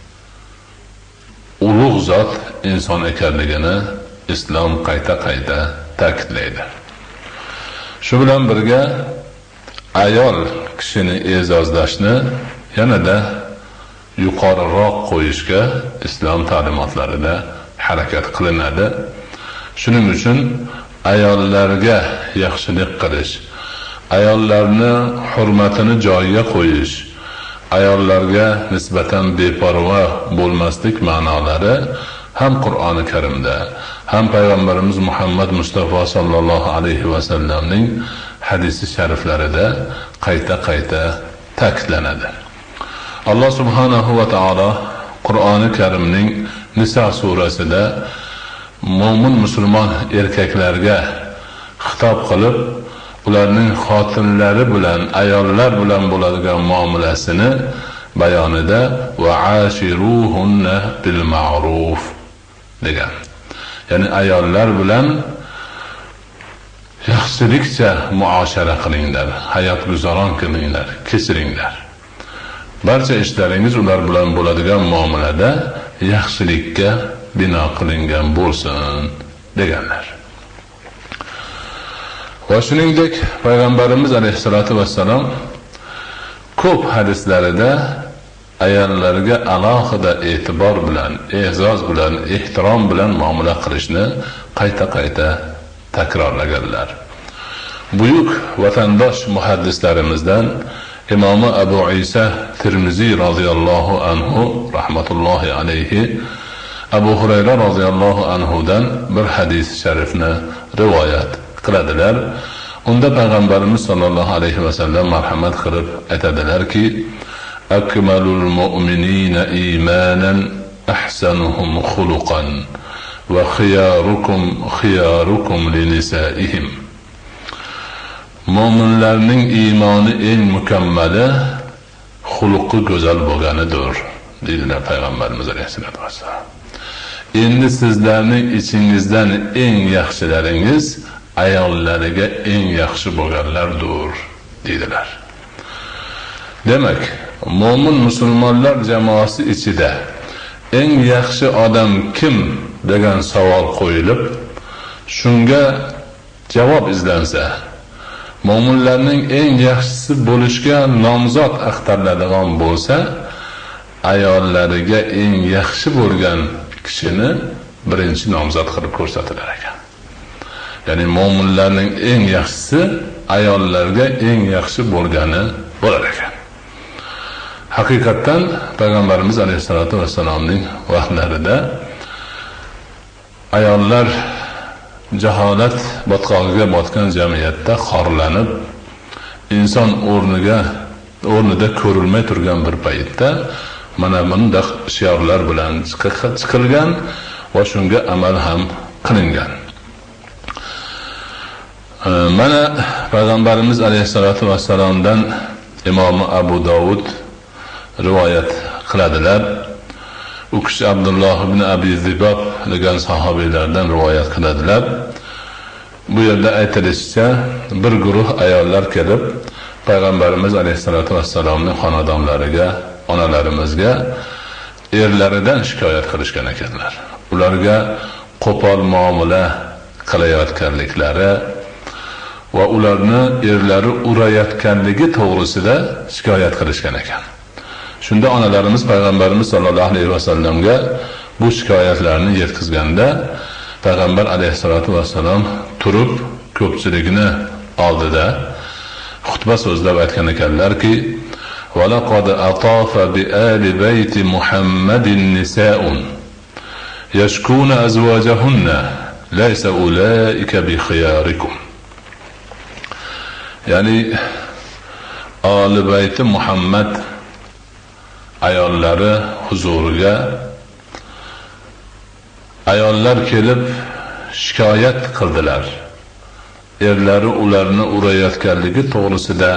B: ulug' zot inson ekanligini islom qayta-qayta ta'kidlaydi. Shu bilan birga ayol kishini e'zozlashni yanada yuqoriroq qo'yishga islom ta'limotlarida harakat qilinadi. Shuning uchun ayollarga yaxshilik qilish, ayollarni hurmatini joyiga qo'yish, ayollarga nisbatan beparvo bo'lmaslik ma'nolari ham Qur'oni Karimda, ham payg'ambarimiz Muhammad Mustafa sallallohu alayhi va sallamning hadisi shariflarida qayta-qayta ta'kidlanadi. Alloh subhanahu va taolo Qur'oni Karimning Nisa surasida mo'min musulmon erkaklarga xitob qilib, ularning xotinlari bilan, ayollar bilan bo'ladigan muomalasini bayonida va ashiruhunna bil ma'ruf degan. Ya'ni ayollar bilan yaxshilikcha muoshara qilinglar, hayot guzaron qilinglar, kechiringlar. Barcha ishlaringiz ular bilan bo'ladigan muomalada yaxshilikka bino qilingan bo'lsin deganlar. Va shuningdek payg'ambarimiz alayhisolatu vassalom ko'p hadislarida ayollarga alohida e'tibor bilan, e'zoz bilan, ehtirom bilan muomala qilishni qayta-qayta takrorlaganlar. Buyuk vatandosh muhaddislarimizdan Imom Abu Isa Tirmizi radhiyallohu anhu rahmatullohi alayhi Abu Hurayra radhiyallohu anhudan bir hadis sharifni rivoyat qiladilar. Unda payg'ambarimiz sollallohu alayhi va sallam marhamat qilib aytadilarki: "Akmalul mu'minina imanan ahsanuhum khuluqan va khiyarukum khiyarukum li nisaihim." Mo'minlarning iymoni eng mukammali xuluqi go'zal bo'lganidir, dedilar payg'ambarimiz alayhisolatu vassalom. Endi sizlarning ichingizdan eng yaxshilaringiz ayollariga eng yaxshi bo'lganlardir, dedilar. Demak, mo'min musulmonlar jamoasi ichida eng yaxshi odam kim degan savol qo'yilib, shunga javob izlansa, mo'minlarning eng yaxshisi bo'lishga nomzod axtariladigan bo'lsa, ayollariga eng yaxshi bo'lgan kishini birinchi nomzod qilib ko'rsatilar ekan. Ya'ni mo'minlarning eng yaxshisi ayollarga eng yaxshi bo'lgani bo'lar ekan. Haqiqatan payg'ambarimiz alayhisolatu vassalomning vaqtlarida ayollar jaholat botqog'iga botgan jamiyatda xorlanib, inson o'rniga o'rnida ko'rilmay turgan bir paytda mana bunday shiorlar bilan chiqilgan va shunga amal ham qilingan. Mana Payg'ambarimiz alayhisolatu vassalomdan Imom Abu Dovud rivoyat qiladilar. U kishi Abdulloh ibn Abi Zibob degan sahobiylardan rivoyat qiladilar. Bu yerda aytilishicha, bir guruh ayollar kelib Payg'ambarimiz alayhisolatu vassalomning xonadonlariga, onalarimizga erlaridan shikoyat qilishgan ekanlar. Ularga qo'pol muomala qilayotganliklari va ularni erlari urayotganligi to'g'risida shikoyat qilishgan ekan. Shunda onalarimiz Payg'ambarimiz sollallohu alayhi vasallamga bu shikoyatlarni yetkazganda, Payg'ambar alayhisolatu vassalom turib ko'pchilikni oldida xutba so'zlab aytgan ekanlarki: "Va laqad atafa bi ali bayti Muhammadin nisa'un yashkuna azwajahunna laysa ulaika bi khiyarikum." Ya'ni ali bayti Muhammad ayollari huzuriga ayollar kelib shikoyat qildilar. Erlari ularni urayotganligi to'g'risida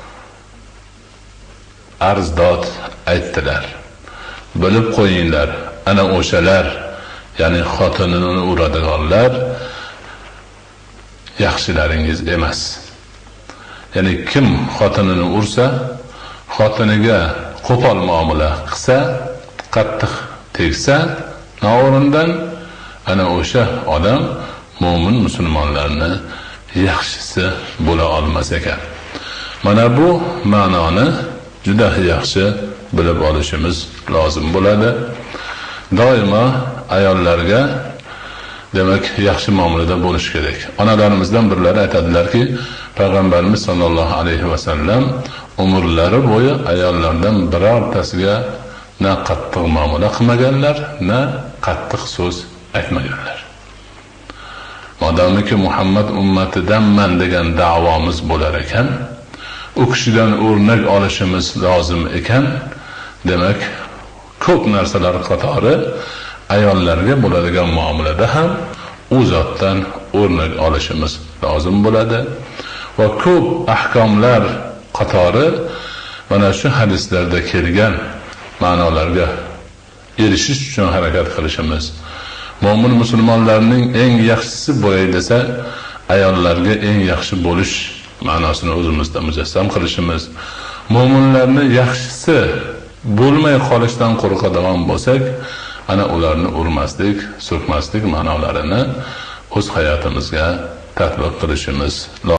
B: arzdod aytdilar. Bilib qo'yinglar, ana o'shalar, ya'ni xotinini uradiganlar yaxshilaringiz emas. Ya'ni kim xotinini ursa, xotiniga qo'pol muomala qilsa, qattiq tegsa, no'rindan ana o'sha odam mo'min musulmonlarni yaxshisi bo'la olmas ekan. Mana bu ma'noni juda yaxshi bilib olishimiz lozim bo'ladi. Doimo ayollarga demak yaxshi muomalada bo'lish kerak. Onalarimizdan birlari aytadilarki, Payg'ambarimiz sollallohu alayhi vasallam umrlari bo'yi ayollardan birortasiga na qattiq muomala qilmaganlar, na qattiq so'z aytmaganlar. Modomiki Muhammad ummatidanman degan da'vomiz bo'lar ekan, u kishidan o'rnak olishimiz lozim ekan, demak ko'p narsalar qatori ayollarga bo'ladigan muomalada ham u zotdan o'rnak olishimiz lozim bo'ladi va ko'p ahkomlar qatori mana shu hadislarda kelgan ma'nolarga erishish uchun harakat qilishimiz, mo'min musulmonlarning eng yaxshisi bo'lay desa, ayollarga eng yaxshi bo'lish ma'nosini o'zimizda mujassam qilishimiz, mo'minlarni yaxshisi bo'lmay qolishdan qo'rqadigan bo'lsak, ana ularni urmaslik, so'kmaslik ma'nolarini o'z hayotimizga tatbiq qilishimiz